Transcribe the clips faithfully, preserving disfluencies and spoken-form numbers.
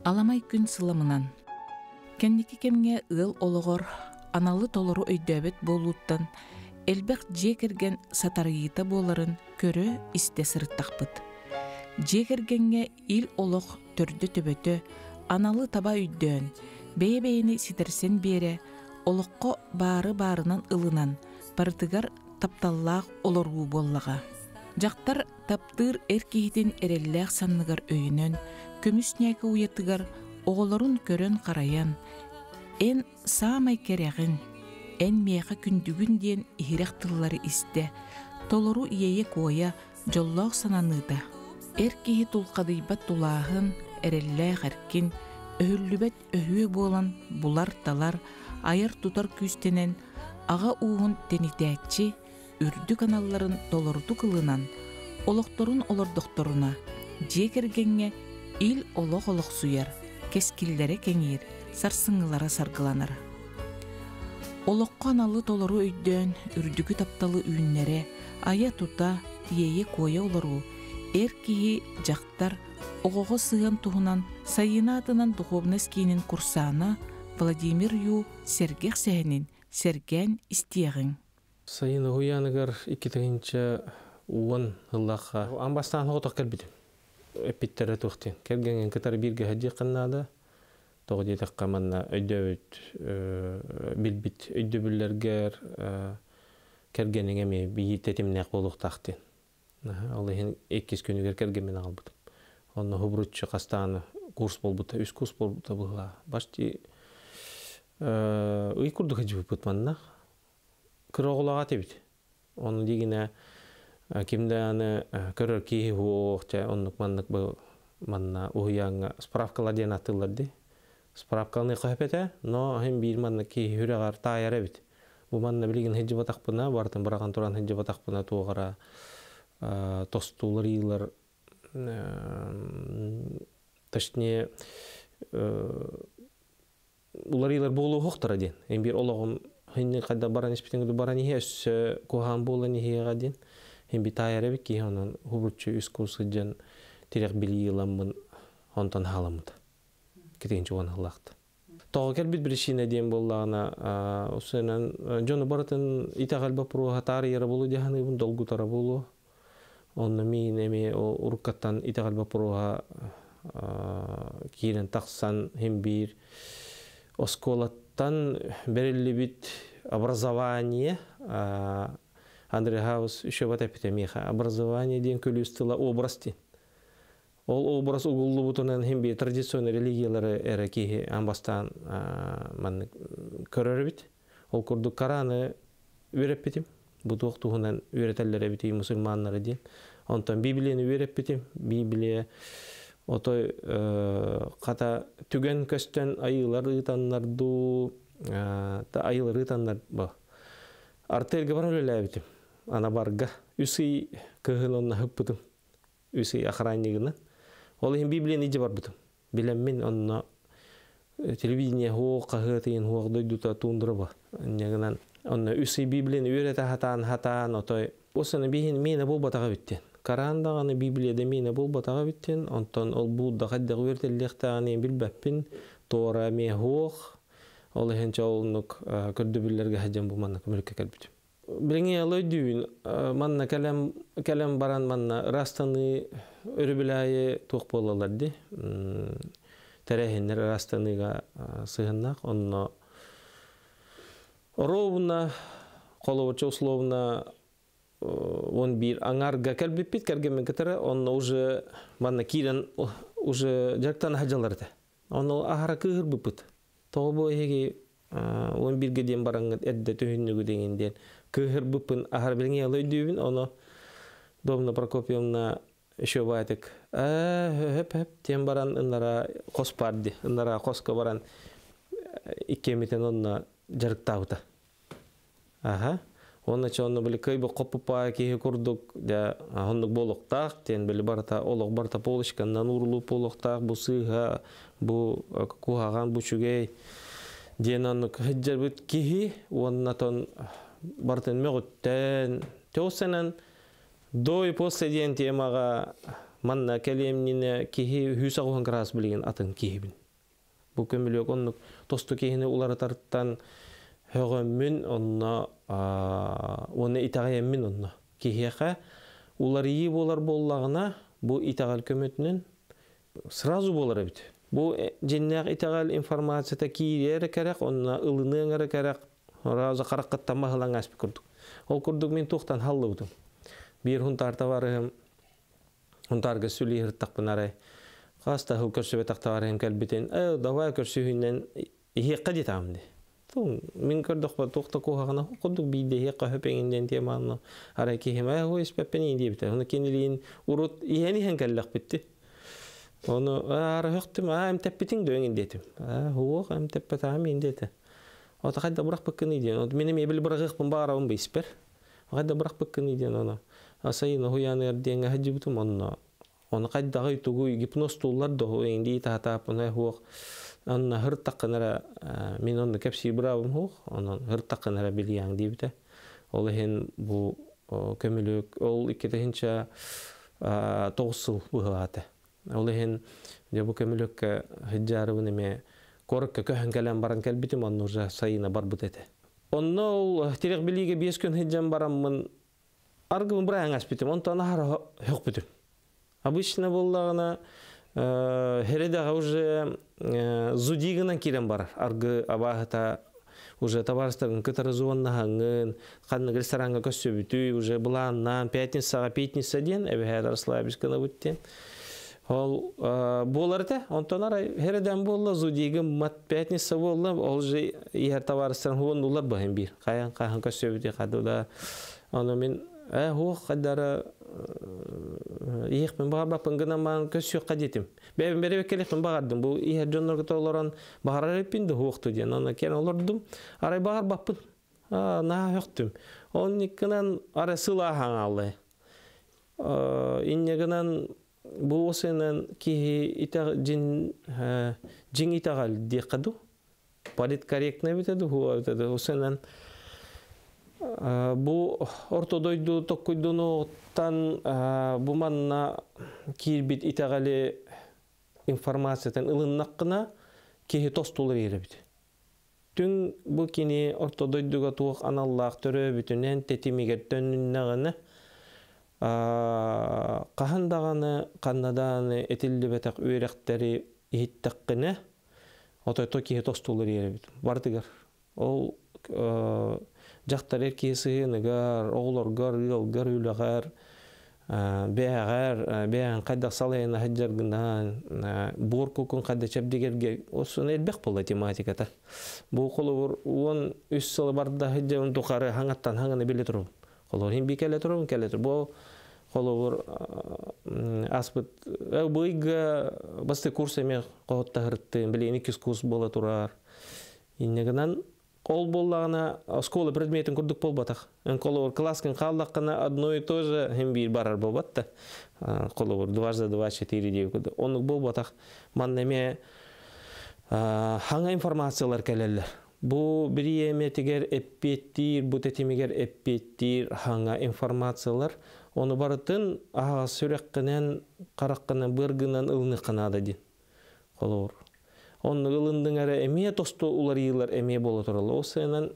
Аламай күн сыламынан. Кенники кемге ыл ологор, аналы толору өйдөбет болуттан, элбек жекерген сатарыйыта боларын көрө исте сырыттақпыт. Жекергенге ил олог төрдө төбөтө, аналы таба өйдөөн, бейе-бейini ситерсен бере, олоққа бары-барынан ылынан, бардыгар тапталлаақ олору боллаға. Жақтар таптыр эркейден эрелләқ санныгар өйінен, көміснәгі уятыгар оғыларын көрін қараян, ән самай керегін, ән меға күндігін ден ихирек тыллары істе, толору иеге коя жоллақ сананыда. Эркейі тұлқадыйбат тулағын, эрелләқ әркін, өһүллүбет өһүө болан булар талар айыр тутар күстенен аға уғын тенитәтчи үрдү каналларын толорду кылынан олоқторун олордоқторуна жекергенге ил олоқ-олоқ суяр, кескиллері кеңер, сарсыңылара саргыланар. Олоққа аналы толору өйдөн үрдүгү тапталы үйіннері ая тута тиеге коя олору эр кихи жақтар оғоғы сыған туғынан сайына атынан духовнескийнин курсана Владимир Ю сергех сәхінін серген истиягын. Сайына хуяныгар иккитігінші уын ыллаққа амбастан хоғытық кәлбідім. Эпиттері тұқтен. Кәргенген кітар бірге хәдде қаннады. Тоғы детек қаманна өйдөбіт, білбіт өйдөбілергер кәргенің әме бейі тәтімнәқ болуқ тақтен. Аллахын еккес көнігер кәргенмен албыдым. Онна хубрутчы қастаны курс болбыта, үс курс болбыта бұға. Башти үй күрді қажы бұпыт манна. Кір оғылаға тебіт. Оны дегіне кимде аны көрөр кейі оқ, оннық маннық бұл манна ұғияңа справкала ден атыларды. Справкалыны қойпеті, но хем бір манна кейі хүрағар тайар әбіт. Бұл манна білген хеджі батақпына, бартын біраған тұран хеджі батақпына туғара тостулар иылар, точнее, улар иылар болу хоқтыра ден. Хем бір олығым хенне қайда баран еспетіңді баран ехе, өсі коған болан ехеға ден. Хем бір тайар әбіт кейі онын хубрутчы үс курсы жан терек білі иыламын онтан халамыды. Кетегенші оған хылақты. Тоғы кәл біт бірішіне ден болағына, осынан жоны баратын итағал бапыру хатары ері болу дегені бұн долгу тара болу. Онны мен әме ұрыққаттан итағал бапыруға кейлен тақсан хем бір осколаттан берілі біт образование Андрей Хаус еще бат әпіте меха. Образование ден көлі үстіла образ ден. Ол образ угуллы бұтынан хем бір традиционный религиялары әрі кейі амбастан көрері біт. Ол күрді қараны өреп бітім. Бұтуқ туғынан өретелері біті мұсылманлары ден. Онтан Библияны өреп бітім. Библия отой қата түген көстен айылар ұйтанларду, айылар ұйтанлар бұл. Артелге бар өлі бітім. Ана барға үсі кығыл онына хүп бұтым. Үсі ақырайнығынан. Ол ең Библияны еді бар бұтым. Білем мен онына телевидение хуқ қағытыйын хуқ дойдута туындыры бар. Негінен онына үсі Библияны өреті хатан хатан отой. Осыны бейін мені бұл батаға біттен. Карандағаны Библияда мені бұл батаға біттен. Онтан ол бұлда қаддағы өртелдіқтағаны білбәппін. Тора ме хуқ. Ол ең чауылынық көрді білерге хәджен бұл манна көмілікке кәлбітім. Біліңе алой дүйін, манна кәлем баран манна растаны өрібілайы тоқ болаларды. Тәрәхендер растаныға сығыннақ. Онына ровна, қолуычы условна он бір аңарға кәлбіппет кәргемен кітірі, онына уже манна кейлен уже жарқтан хажаларды. Онына ағара кығыр бұпыт. Тоғы бұл еге он бірге ден бараңғыд әдді түйіннігі дегенден кығыр бұпын ағар біліңе алой дүйбін, оны Домна Прокопьевна еще байтык. Хөп-хөп, тем баран ыннара қос барды. Ыннара қосқа баран иккеметін онына жарықтауыта. Аха. Онна че онна білі көйбі қопыпа кейі күрдік, оннық болуқтақ, тен білі барта олық барта полышқаннан ұрлы болуқтақ, бұл сыға, бұл куғаған, бұл шүгей. Ден оннық хыджар бүт кейі, онна тон бартын мөғіттен. Теосынан до и после ден темаға Манна келемнине кихи хүс агухан градус билген атын кихибин. Бу көмөлөк оннук тосту кихини улары тарттан хөгөмүн онна оны итагайыммин онна. Кихиха улар ии болар боллагына бу итагал көмөтүнөн сразу болар бит. Бу жиннак итагал информацияда кире керек, онна ылыныгары керек. Раза караккаттан махалан аспи курдук. Ол курдук мен токтан халлы бутум. Бир хунтарта барым. Хунтарга сүли хырттакпын арай. Каста хыл көрсөбө тактабарым келбитен. Э, давай көрсөйүнөн ихекка жетамды. Тун мен көрдүк ба токта кохагана курдук бийде ихекка хөпеңинден теманы. Арай кихим ай хойс пепени дейбит. Оны кенилин урут ихени хенкеллек битти. Оны ара хөктүм, а эм теппитиң дөңүн детим. А, хуок эм теппетам индете. Ота кайда бирак беккен иден. Ота менин эбил бирагыкпын баарабын бейспер. Кайда бирак беккен иден аны. Асайын хуяны эрдеңе хаҗибутум онно. Оны кайдагы тугу гипноз туулар да инди татапына хуок. Анна хыртакканара мен онны кепси бирабым хуок. Анан хыртакканара билияң дибите. Ол хен бу көмөлөк ол иккетинче тогуз жыл быгаты. Ол хен бу көмөлөккө хаҗарыбын эме корыкка көһөн келен баран келбитим онны уже сайына барбыт эте. Онно ол терек билиге беш күн хаҗам бараммын. Аргым бираяң аспитим, онтан ара хөкбүтүм. Обычно боллагына хередага уже зудигынан кирен бар. Аргы абахата уже товарствоның кытарызуаннахаңын, канны ресторанга көсөбүтү, уже буланнан пятницага пятница ден, эбе расслабишкана бүттен. Ол боларда, онтан ара хереден болла зудигим мат пятница болла, ол же ихер товарствоның хуоннулар бахын бир. Каян каян көсөбүтү кадуда. Аны мен Э, хуок кадара ийекпен багар бапын гына ман көсөк кадетим. Бебин беребек келеппин багардым. Бу ийер жоннорго толорон багар эппинди хуокту ден. Аны кен олордум. Арай багар баппын. А, на хөктүм. Он никнан ара сылахан алды. Э, иннегенен бу осенен ки итаг жин жин итагал декаду. Политкорректно битеди хуа битеди. Осенен Бу ортодойду токкуйдуну-тан бу манна кирбит итагали информациятан ылыннаккына кихи тостулар еребит. Түн бу кини ортодойдуга туок аналлаак төрөбүтүнен тетимигер төнүннагыны кахандаганы каннаданы этиллибетак үйректери ихиттаккыны отойто кихи тостулар еребит. Бардыгар. Ол жақтар еркесігінігер, оғыларғар, үйалғар, үйлағар, бәғар, бәғын қайдақ салайына хаджарғынан, бұр көкін қайда чәбдегерге, осын әлбәқ болы тематиката. Бұл қолы бұр, он үш сылы барды хаджарын тұқары хаңаттан хаңыны біле тұрып. Қолы бұр, хем бей кәлі тұрып, кәлі тұрып. Бұл қолы бұр, аспыт, бұйға басты курс әме қоғытта ғырытты, білейін екі курс болы тұрар. Иннегінен Ол боллагына школа предметин курдук болбатак. Колор класскын калдакына одно и то же хем бир барар болбатта. Колор дважды два четыре деп. Онук болбатак. Маннеме хаңа информациялар келелер. Бу бири эме тегер эппеттир, бу тетимигер эппеттир хаңа информациялар. Оны барытын ага сүреккенен, караккенен, быргынан ылны канада дин. Колор Онны ылындың әрі әме тосты улар елар әме бола тұралы. Осыянан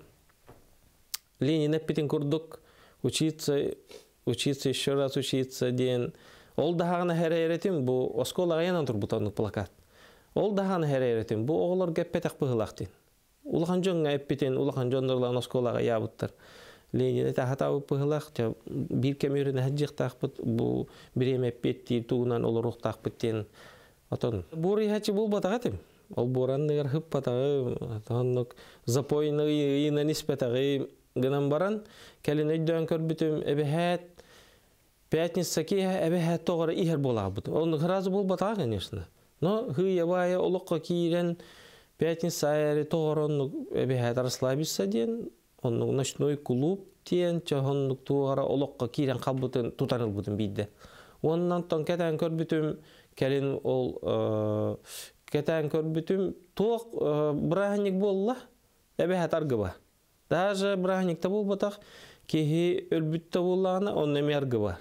Ленин әппетін күрдік, учиться, учиться, еще раз учиться ден. Ол дағаны әрі әретім, бұл осколаға янан тұр бұтанық плакат. Ол дағаны әрі әретім, бұл оғылар гәппетақ бұғылақ ден. Улахан жонға әппетін, улахан жондырлан осколаға ябыттыр. Ленин әті хатабы бұғылақ, бір кәмерін әджіқ тақпыт, бұл бір әме әппеттер туғынан олар ұқтақ бұттен. Бұл рейхачы бұл батағатым. Ол боранныгар хып патагы, тоннук запойны ийна ниспетагы гынан баран, келин өйдөн көрбүтүм, эбехет, пятница ки эбехет тогора ихер болаг бутум. Ол разы бол батагы, конечно. Но хыя бая олокко кийрен пятница айры тогороннук эбехет расслабиться ден, оннук ночной клуб тен, чахоннук тогора олокко кийрен калбутун тутаныл бутум бийде. Оннан тон кетен көрбүтүм, келин ол Кетен көрбүтүм тоқ брахник болла, эбехет аргыба. Даже брахникта болбатақ, кехи өлбүтті боллағына, он неме аргыба.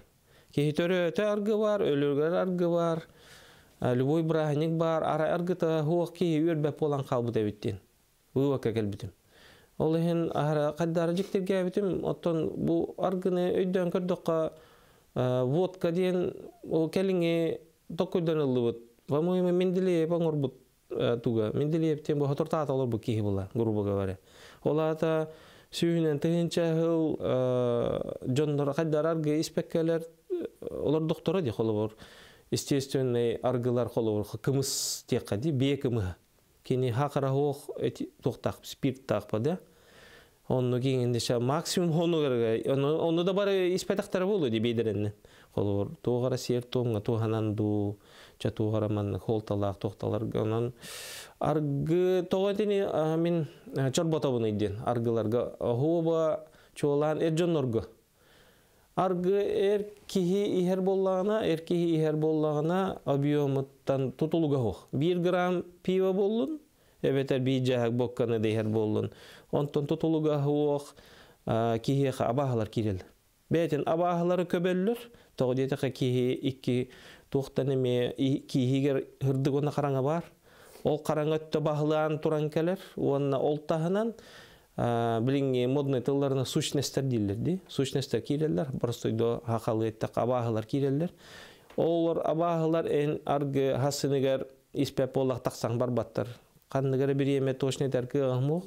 Кихи төрөтө аргы бар, өлөргөр аргы бар, любой брахник бар, ара аргыта хуак кихи үрбәп болан қалбы дәбіттен. Бұйвакка кәлбітім. Ол ехен ара қаддары жіктерге әбітім, оттон бұл аргыны өйден көрдіққа водка дейін ол кәліңе тоққойдан ұлы бұд. По-моему, менделее баңыр бұд туға. Менделее біттен бұл хатырта аталар бұл кихи бұла, грубо говоря. Ол ата сүйінен тығынша ғыл жондар қаддар аргы испеккелер олар доктора де қолы бар. Естественный аргылар қолы бар. Кымыз текқа де, бе кымы. Кені хақыра хоқ тоқтақ, спирт тақпа да. Onu giyinde şa maksimum onu gara onu onu da bara ispetaqtara bolu di bederenne kolor toğara ser toğna toğanandu ça toğara man holtalaq toqtalar ganan argı toğatini min çorbata bunu idin argılarga hoba çolan erjonorga argı er kihi iher bollağına er kihi iher bollağına abiyomuttan tutuluga hoq bir gram piva bollun ebeter bir jahak bokkana deher bollun onton tutuluga hoq kihiqa abahalar kirel beten abahaları köbellür toğdiyete kihi iki toqtaneme kihiger hırdık ona qaranga bar ol qarangötte bahlan turan keler onna oltahынан bilinge modный tıllarına сущностьтер dillerdi сущностьтер kireller prostoydo haqalıette abahalar kireller олар abahalar en argı hasыныgar ispep bollaq taqsan barbattar Kandıgara bir yeme toşne terki ahmuq.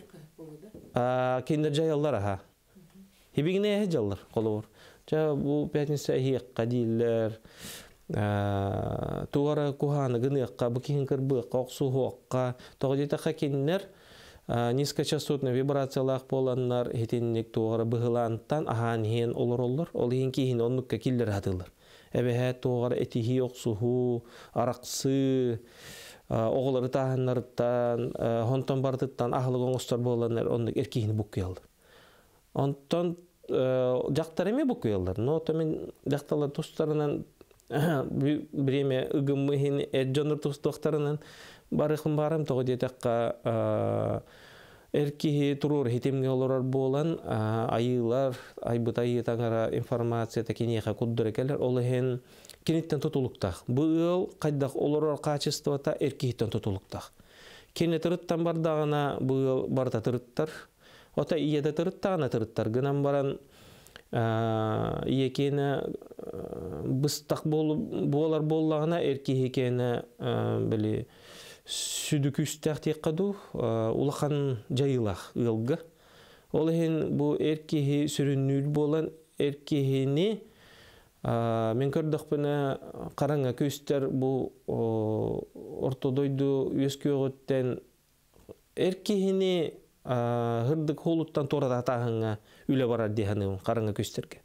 Aa kinder jayallar ha. Hibigine hejallar qolur. Ja bu petnise hiqqa diller. Aa tuwara kuhana gınıqqa bu kihin kırbı qoqsu hoqqa toqdita qakinner низкочастотный вибрациялар bolanlar hetinlik tuwara bıhılantan ahan hen olur olur. Ol hin kihin onnukka killer hatılır. Ebehet tuwara etihi oqsuhu araqsı oğulları tahanlardan, honton bardıttan ahlı goңостар bolanlar onu erkihini bukuyaldı. Ondan jaqtar eme bukuyallar. No tamen jaqtalar dostlarından bireme ıgımı hin erjonur dostlarından barıqım barım toğu detakka erkihi turur hitimge olorar bolan ayılar aybıt ayı tangara informasiya takiniyaqa kuddur ekeler olu hen Kenitten tutuluktaq. Bu yıl qaydaq olorar kачествота erkihitten tutuluktaq. Kene tırıttan bardağına bu yıl barda tırıttar. Ota iyede tırıttağına tırıttar. Gınan baran iye kene bыстaq bolar bollağına erkihi kene bili südük üstaq teqqadu ulaqan jayılaq yılgı. Ol hen bu erkihi sürünnül bolan erkihini Men kördük bana qaranga köster bu ortodoydu üsküğütten erkihini hırdık holuttan torada atağına üle barar dihanım qaranga kösterge.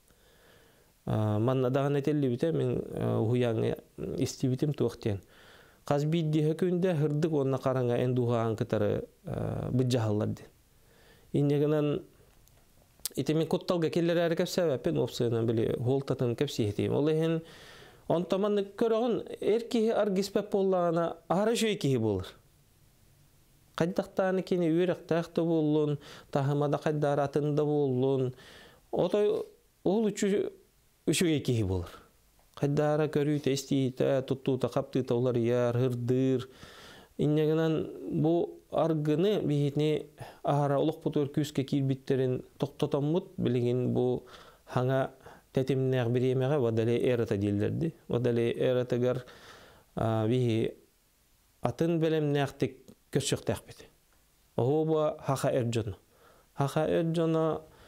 Manna dağın etelli bite men huyanı istibitim tuğten. Qaz biddi hökünde hırdık onna qaranga enduğan kıtarı bıcahallardı. İnnegenan İtemin kuttalga keller әрекеп сәбәппен опсыйынан біле холтатын кәпсі етейім. Ол ехен онтаманны көріғын әркеге аргиспәп болағына ара жөй кеге болыр. Қайдақтағаны кені өрек тәқті болуын, тағымада қайдар атында болуын, отой ол үшіге кеге болыр. Қайдара көрүйті, естейті, тұттуыта, қаптыйта олар яр, хырдыр. Иннегінен бұл аргыны бейетіне ағара олық бұтыр күске келбеттерін тоқтатамыд білеген бұл хаңа тәтемінәқ біремеға вадале әрата делдерді. Вадале әратығар бейі атын бәлемнәқтік көшіқ тәқпеді. Оғы бұл хақа әрджоны. Хақа әрджоны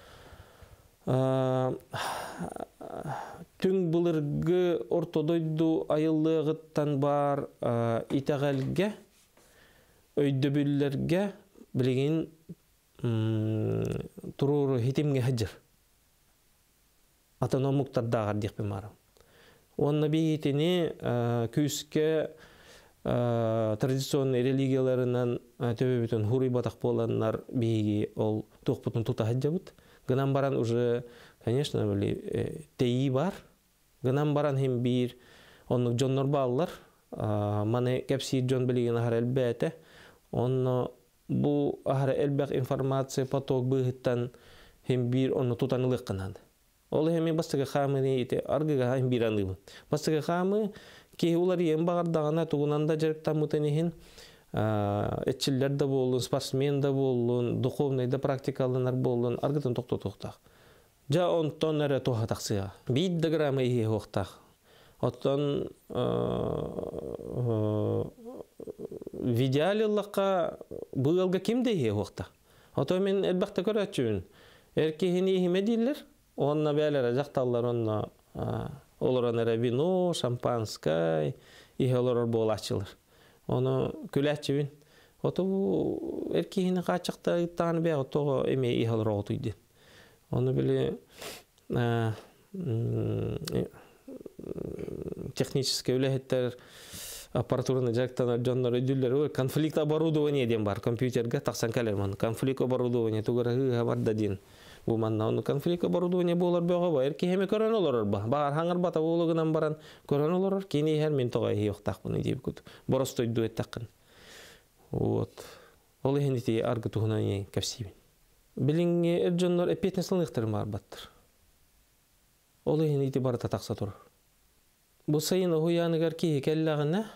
түң бұлырғы ортодойду айылығыттан бар итағалге өйдөбүллерге билеген турur хитимге хаджыр. Атономуктар дағар дейқпен марам. Онна бейетіне күске традиционный религияларынан төбебітін хури батақ боланлар бейге ол тоқпытын тута хаджабыд. Гынан баран уже, конечно, тейі бар. Гынан баран хем бейір онны жоннор балылар. Маны кәпсейір жон білеген ағар әлбәті. Onu bu ahara elbaq informasiya patok bıhıttan hem bir onu tutanılık kınadı. Ол эми бастыгы хамыны ите аргыга хам бираныбын. Бастыгы хамы ки улар ем багардагына тугунанда жарыктамытынын этчиллер да болун, спортсмен да болун, духовный да практикалынар болун, аргытын токтотуктак. Жа онтон эре тоха таксыга. Бит да грамма ие хоктак. Оттон в идеале лака быылга кимде ие хокта. Ото мен элбакта көрөчүн. Эркехини химедиллер, онна бәләре жакталлар, онна олорон эре вино, шампанское, ие олорор болачылар. Оны күләчүн. Ото эркехини качакта иттан бе ото эме ие олор отуйды. Оны биле технический үләһеттер аппаратураны жактанар жоннор өдүллөр конфликт оборудование ден бар компьютерге таксан калерман конфликт оборудование тугара бар да дин бу манна конфликт оборудование болор бего бар эрки хеме көрөнөлөр ба бар хаңыр бата болгунан баран көрөнөлөр кини хер мен тогай йоктак буны дип кут боростой дуэт такын вот ол хенити аргы тугунан капсиби билинге эр жоннор эпетнеслыктыр бар баттыр ол хенити бар та такса тур бу сайын хуяныгар ки келлагына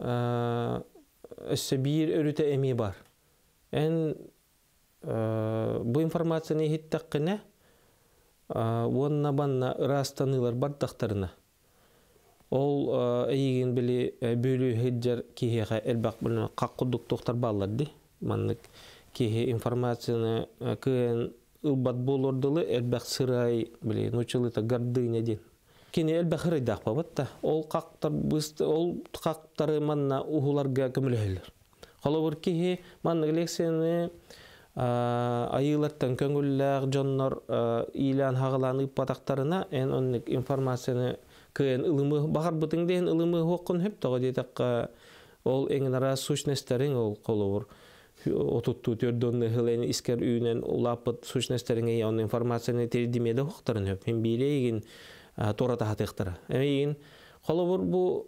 өссөбир өрүтө эми бар. Эн бу информацияны хиттаккына онна банна растанылар бардактарына. Ол эйген били бөлү хеджер киһеге элбак буны каккудук токтар баллар ди. Маннык киһе информацияны кын ылбат болордулы элбак сырай били нучылыта гордыня дин. Кини элбак рыдак бабатта. Ол кактар бысты, ол кактары манна ухуларга көмөлөйлөр. Холобур киһи манны лекцияны айылаттан көңүлләр жоннор илан хагыланып батактарына эн онник информацияны кыен ылымы багар бытың ден ылымы хоккун хеп тога детакка ол эңнара сущностьтерин ол холобур отутту төрдөнне хылен искер үйнен улапыт сущностьтерине ян информацияны тердимеде хоктарын хеп. Мен билеген тората хатыктара. Эйин холобур бу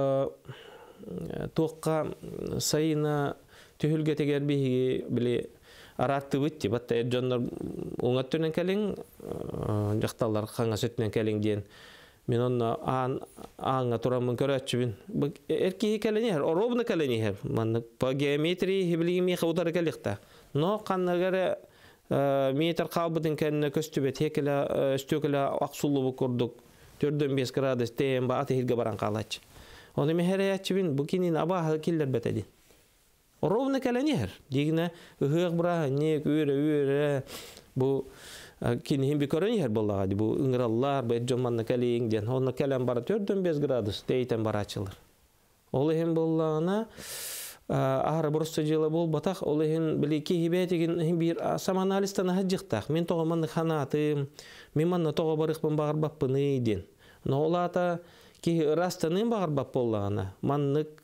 тоққа сайына төхүлгө тегер биги биле аратты битти батта жоннор оңаттырнан келин жакталар хаңа сөтүнөн келин ден мен онна ан аңа турамын көрөчүбүн эрки келени оробны келени манны по геометрии билими худар келикта но каннагара метр кабытын кенне көстүбет хекеле стөкеле аксулуу курдук төртөн беш градус тем ба атыгы баран калач. Оны мехереячибин бу кинин аба киллер бетеди. Ровно каленер. Дигне ыгык бра не үрө үрө бу кинин би көрөнер боллагы бу ыңыраллар бу жоманна калең ден. Оны калам бара төртөн беш градус тейтен барачылар. Ол эм боллагына ары бурусты жылы бол батак ол эм билики хибетиген бир саманалистан хаҗыктак. Мен тогоман ханатым, мен манна того барыкпын багыр баппыны ден. Но олата ки растанын багыр бап боллагына маннык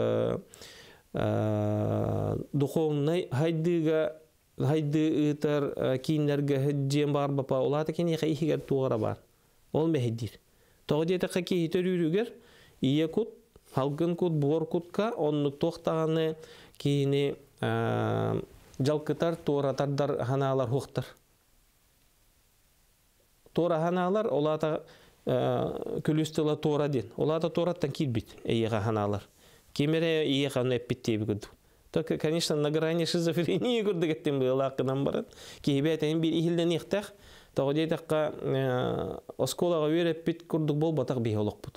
духовный хайдыга хайды ытар кинерге хаҗем бар бапа олата кини хигер тугара бар. Ол мехдир. Того дете ки төрүрүгер иекут халгын кут бор кутка онну токтаганы кини жалкытар торатардар ханалар хоктар. Тора ханалар олата күлүстела тора ден. Олата тораттан кирбит эйга ханалар. Кемере эйга неппитти бигүд. Так, конечно, на грани шизофрении гурдыгеттен былакынан барат. Кибетен бир ихилден ихтах, тогы такка осколага үйрөп бит курдук болбатак биологбут.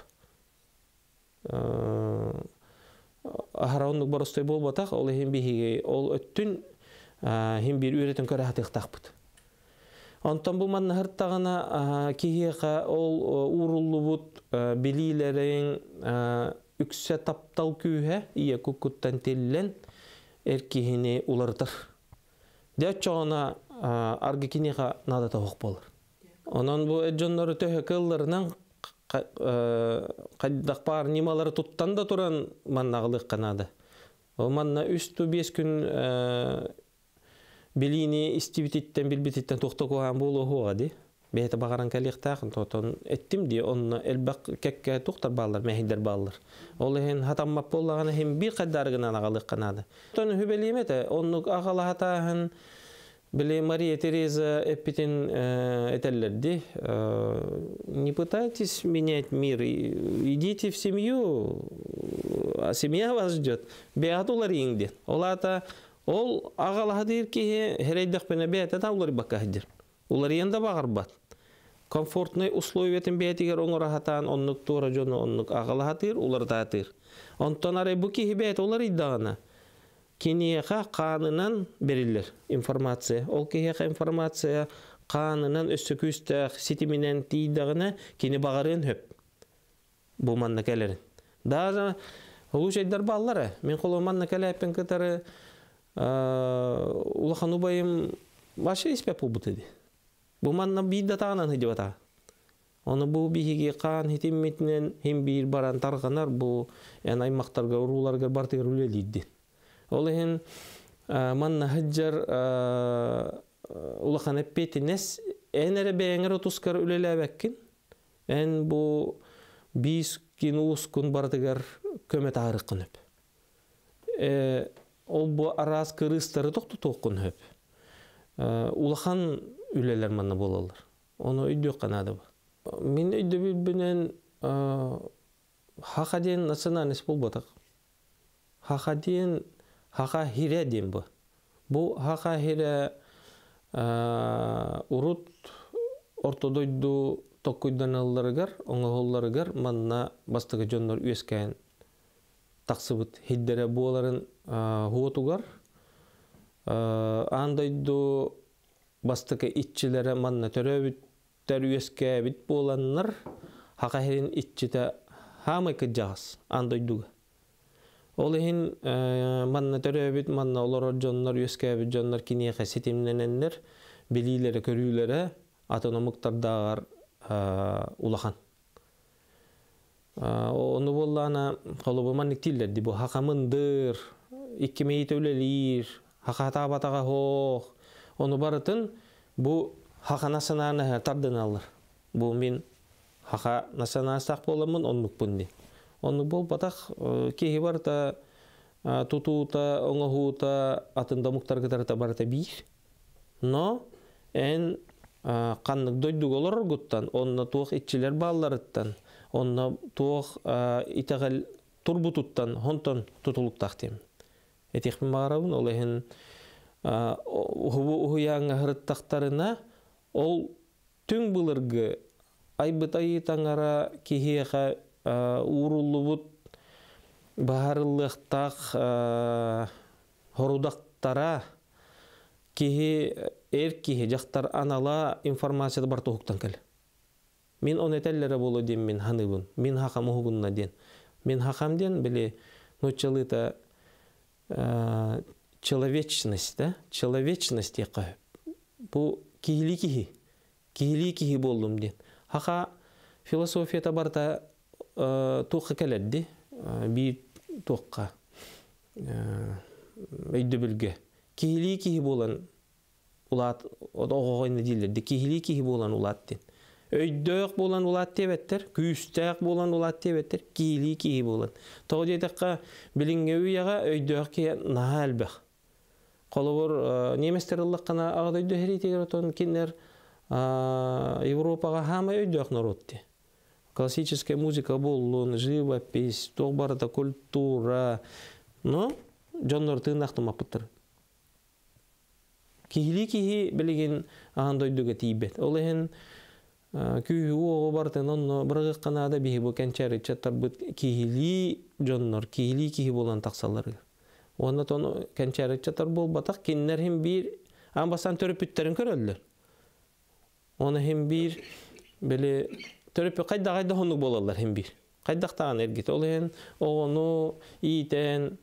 Ахарондук боростой болбатак, ол эм биги ол өттүн хим бир үйрөтөн көрө хатыктакбыт. Онтон бу манна хырттагына киһига ол уруллубут билилерин үксө таптал күйе ие кукуттан теллен эркихини улартыр. Дечона аргикинига нада тохок болор. Онон бу эджоннору төһө кылларынан кайдакпар нималары туттан да туран маннагылык канады. Ол манна үстү беш күн билини истибититтен билбититтен токтокуган болуу хуади. Бейте багаран калыктакын тотон эттим ди онны элбак кекке токтар баллар мехидер баллар. Ол эһин хатаммап боллаганы хем бир кадаргынан агалык канады. Тон хүбелимете онну агала хатаһын Били Мария Тереза эппитин этеллерди. Не пытайтесь менять мир, идите в семью, а семья вас ждет. Беатулар иңди. Олата ол агалахадыр ки херейдах пене беата таулар бакахдыр. Улар янда багарбат. Комфортный условиятын беатигер оңорахатан оннук тура жону оннук агалахатыр, улар таатыр. Онтон ары бу ки беат олар иддагана. Кинеха канынан берилер информация. Ол киеха информация канынан өссөкүстө ситиминен тийдагына кини багарын хөп. Бу манна келерин. Даже улушайдар баллары мен коломанна келепен кытары улахану байым башы испеп бутыды. Бу манна бидда тагынан хидибата. Оны бу бихиги кан хитиммитнен хим бир баран тарганар бу эн аймактарга уруларга бартыгыр үлелийди. Олehen manna hajjar ulakan epetines enere beğener otuskar ülelebekkin en bu bis kin uskun bardıgar kömet ağrıqın hep. Ol bu araz kırıstarı toqtu toqun hep. Ulakan üleler manna bolalar. Onu öydü kanadı bu. Min öydü bilbinen haqadien nasına nes bulbatak. Haqadien Haqa hire diyeyim bu. Bu haqa hire urut ortodoydu tokkuydan allarıgar, ona hollarıgar, manna bastığı jonlar üyesken taksıbıt hiddere buğaların huotugar. Andaydu bastığı itçilere manna töröbütter üyeske bit buğalanlar haqa hirin itçite hamay kıcağız andayduga. Olehin manna töröbüt manna olor jonlar üyeskebit jonlar kiniye sitimlenenler bililere körüylere autonomuktardagar ulahan. Onu bollana kolubu mannik tillerdi bu hakamındır, iki meyit ölelir, haka tabataga hoğ. Onu baratın bu haka nasanana tardın alır. Bu min haka nasana sak bolamın onluk bundi. Onu bol batak kehi barta tututa ongohuta atında muktar gitarta barta bir. No en kanlık doyduk olur guttan. Onna tuğ iççiler bağlarıttan. Onna tuğ itagal turbututtan honton tutuluk taktim. Etik mi mağarabın olehin hubu uhuyağı hırıttaktarına ol tüm bulurgu aybıt ayı tangara kihiyeğe uğrullubut baharlıqtaq horudaqtara kihi er kihi jaqtar anala informasyada bar tohuktan kal. Min on etellere bolu diyem min hanıbın. Min haqam uhugunna diyen. Min haqam diyen bile noçalıta человечность, да? Человечность яқы. Bu kihili kihi. Kihili kihi boldum diyen. Haqa filosofiyata barta toqqa keleddi. Bir toqqa öydü bilge. Kihili kihi bolan ulat oğoğayna dillerdi. Kihili kihi bolan ulat din. Öydöq bolan ulat debetter. Küstaq bolan ulat debetter. Kihili kihi bolan. Toğ dedekka bilinge uyaga öydöq ki nahal baq. Kolobor nemesterillaqqana ağdaydı heriteger oton kinler Европаға хама өйдөк народти. Классическая музыка боллун, живопись, тоғбарда культура. Но жоннор тыынақтым апыттыр. Кихили-кихи білеген ағандойдуға тейбет. Ол ехен күйі оғы бартын онны бірғық қанада бейі бұл кәнчәрі чаттар бұд кихили жоннор, кихили-кихи болан тақсалары. Онна тоны кәнчәрі чаттар бол батақ кеннер хем бір амбасан төріп бүттерін көрелдер. Оны hem bir böyle törüp kayda kayda honuk bolarlar hem bir. Kaydaqtağın ergit. Olen onu iyiten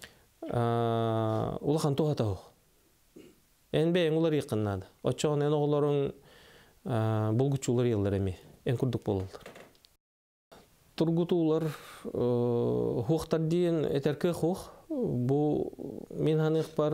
ulakan tohata hoq. En beyin ular yıqınnadı. Oçoğun en oğulların bulguçular yıllar emi. En kurduk bolarlar. Turgutular hoqtar diyen eterke hoq. Bu min hanıq bar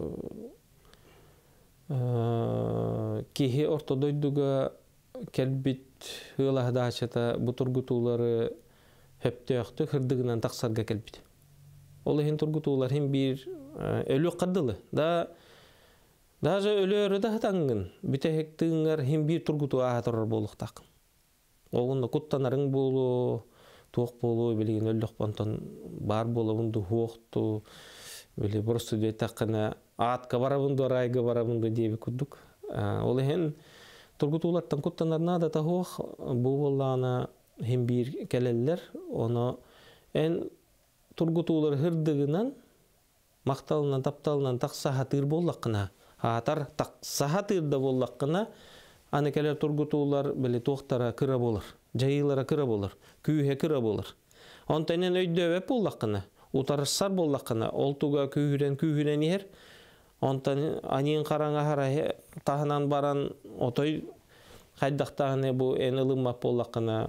kihi ortodoyduga kelbit hılah daçata bu turgutuları hep töktü hırdıgınan taqsarga kelbit. Olu hen turgutular hem bir ölü qaddılı da Даже өлөрі да хатаңын, бүтәхектіңер хем бір тұргуту ағатырыр болуқтақ. Оғында құттанарың болу, тоқ болу, білген өлдіқ бантан бар болу, бұнды хуоқту, біле бұрысты дөйтаққына атқа барабынды, райға барабынды дейбі күддік. Ол ехен тұргутулаттан құттанарына да тағуақ, бұл болағына хем бір кәлелер, оны ән тұргутулар хырдығынан, мақталынан, тапталынан тақса хатыр болаққына, хатар тақса хатырда болаққына, аны кәлер тұргутулар біле тоқтара кыра болыр, жайылара кыра болыр, күйе кыра болыр. Онтайнен өйді өп болаққына, утарышсар болаққына, олтуға күйірен күйірен ер, онтайнен анин қараңа хара тағынан баран отой қайдақтағыны бұл ән ылымап болаққына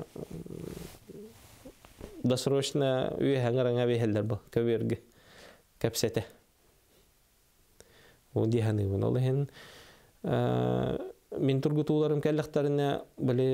досрочно үйе хаңараңа бейхелдер бұл, көверге, көпсеті. Ол дейханы бұл. Ол ең мен тұргутуларым кәліқтарына біле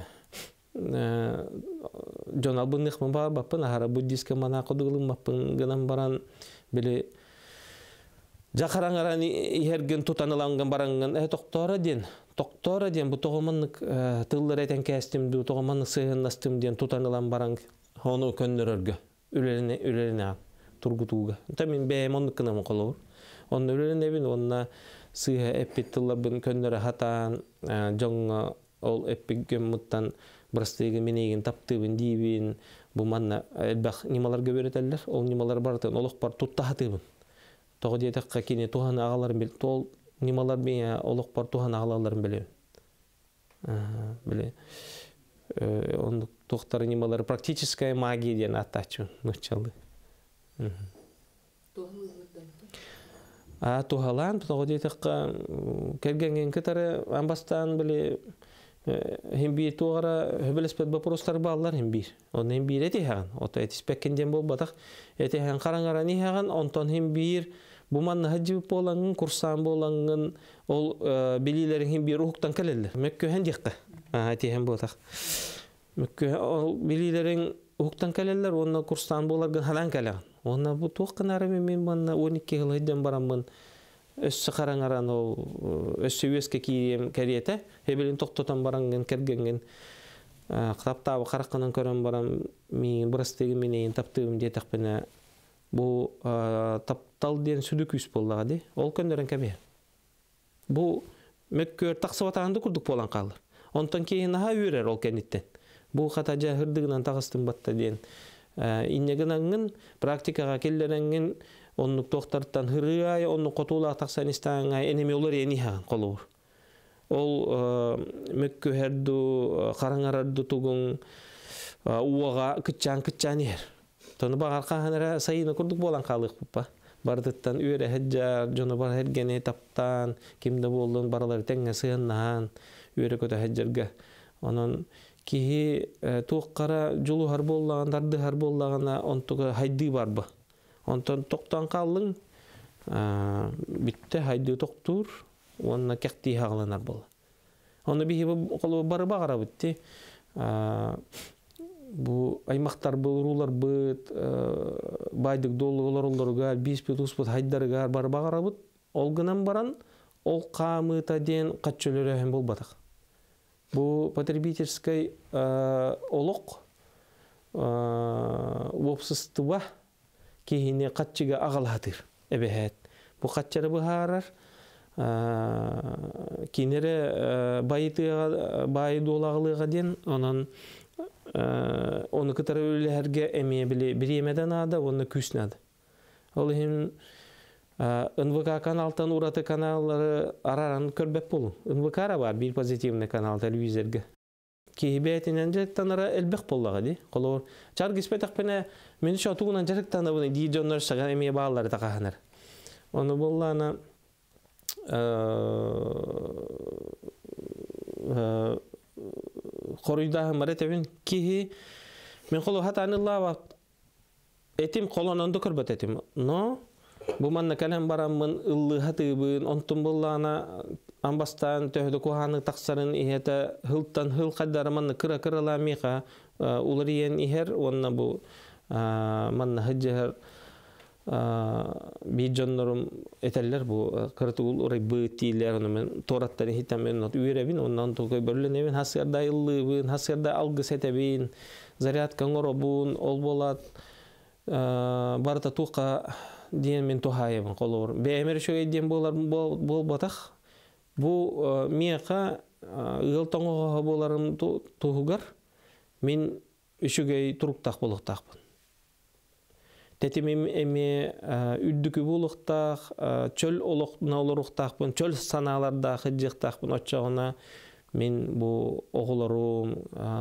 жон албынық бар баппын, ағара буддийска мана қодығылым баппын ғынан баран біле жақараңаран ерген тұтаныланған баранған ә тоқтора ден, тоқтора ден бұл тоғыманлық тыллар әтен кәстімді, тоғыманлық сығыннастым ден тұтанылан баран оны көннерерге, үлеріне тұргутуға. Та мен бәйім онлық қынамын қолауыр. Оны үлеріне бін, онына сыға әппеттілі бін көннері хатан, жоңға ол әппеген мұттан бұрыстығы менеген таптыбын дейбін, бұл манна әлбәқ немаларға өретелер, ол немалар бартын, олық бар тұтта хатыбын. Тоғы дейдіққа кене туған ағаларын біліп, ол немалар бен олық бар туған ағаларын біліп. Біле. Он тоқтары немалары практическая магия ден аттачу нұчалды. Тухалан, тоғы дейдіққа кәргенген кітары амбастан біле хембир туғара хөбелеспет бапыростар балалар хембир. Оны хембир әте хаған. Ота әтіспәккенден бол батақ. Әте хаған қараңара не хаған, онтан хембир бұманны хаджибіп болаңын, курсан болаңын, ол белилерін хембир ұхықтан кәлелер. Мәккө hän деққа. Әте hän болатақ. Мәккө ол белилерін ұхықтан кәлелер, онна курсан боларғын халан кәлеған. Онна бұл тоққын арымен мен манна он екі ғыл хыддан барамын. Өссі қараңаран ол өссі өске кейем кәриеті, әбелін тоқтотан баранген, кәргенген, қытаптабы қараққынан көрін барам, мен бұрыстығы менейін таптығым детақ біне, бұл таптал ден сүдік үс болдыға де, ол көндерін кәбе. Бұл мөккөр тақсыватағанды күрдік болан қалыр. Онтан кейін аға үйрер ол кәнеттен. Бұл қата жа хырдығынан тағыстың батта ден. Иннегінаңын практикаға келдеріңін оннук тоқтарттан хырыай, оннук қотула тақсанистаңай энеме олар ени хаған қолуыр. Ол мөккө хәрду қараңарарды тугун уаға күтчан-күтчан ер. Тоны бағар қағанара сайына күрдік болан қалық бұппа. Бардыттан үйері хәджар, жоны бар хәргене таптан, кемді болдың баралар тәңе сығыннаған, үйері көті хәджарға. Онын кейі туыққара жолу хар боллаған, дарды хар боллағана онтығы хайды бар бұ. Онтан тоқтан қалың, бітті хайды тоқтур, онына кәқті хағыланар болды. Оны бейі қолы бары бағара бітті. Бұл аймақтар бұл, ұрулар бұд, байдық долы олар оларға, бес бет ұспыт хайдарыға бары бағара бұд. Ол ғынан баран, ол қамыта ден қатшөлері әм бол батақ. Бұл потребительскай олық, опсыстыва, кейіне қатшыға ағалатыр, әбәхәт. Бұл қатшары бұхарар, кейінері байы долағылыға ден, онын оны кытары өлілерге әмей біле бір емеден ады, оны күсінады. Ол ең эн вэ ка каналтан ураты каналлары араран көрбәп болу. эн вэ ка бар, бір позитивный канал телевизорға. Кейбәтінен жарықтанара әлбәқ болуға де. Қолуыр. Чар кеспетақ пәне мен үші атуғынан жарықтаны бұны дейджонлар шыған әмей бағалары тақағанар. Оны болуғана қорыйдағы мәрет әбін кейі мен қолу хатанылла бап әтім қолын онды көрбәт әтім. Но бұл манна кәлем барамын ұлы хатыбын, онтын болуғана амбастан төхді куханы тақсарын ихеті хылттан хыл қаддары манна кыра-кырала миға улар иен ихер, онна бұл манна хыджығыр bir jonnorum eteller bu kırtıgul orayı bıttiler onu men torattani hitamen not ürebin ondan tokoy böllenebin hasırda yıllыбын hasırda algı setebin зарядка ngorobun ol bolat barta tuqa diyen men tohayebin kolor bemer şöyle diyen bolar bol batak bu miyaqa ıl tongo bolarım tuhugar men üçügey turuktaq boluqtaqpın Tetimim emi üddükü buluqtaq, çöl oluqtaqpın, çöl sanalarda hıcıqtaqpın otçağına men bu oğularum,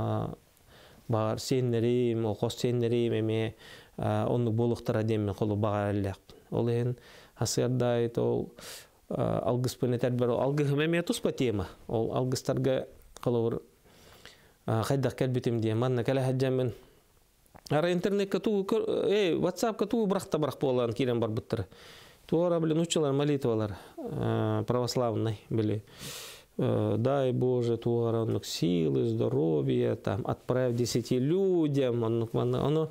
bağır senlerim, oqos senlerim emi onu buluqtara demin qolu bağır ellaqpın. Olu hen hasıyardayet ol algıspın eter bero algıhım emi atuspa tema. Ol algıstarga qolur qaydaq kelbitim diye manna kala hajjamin Ара интернет кату, э, WhatsApp кату брахта брах полан кирен бар буттыр. Туара блин училар молитвалар православной были. Дай Боже, туара оннук силы, здоровья, там отправь десяти людям, оннук манна, оно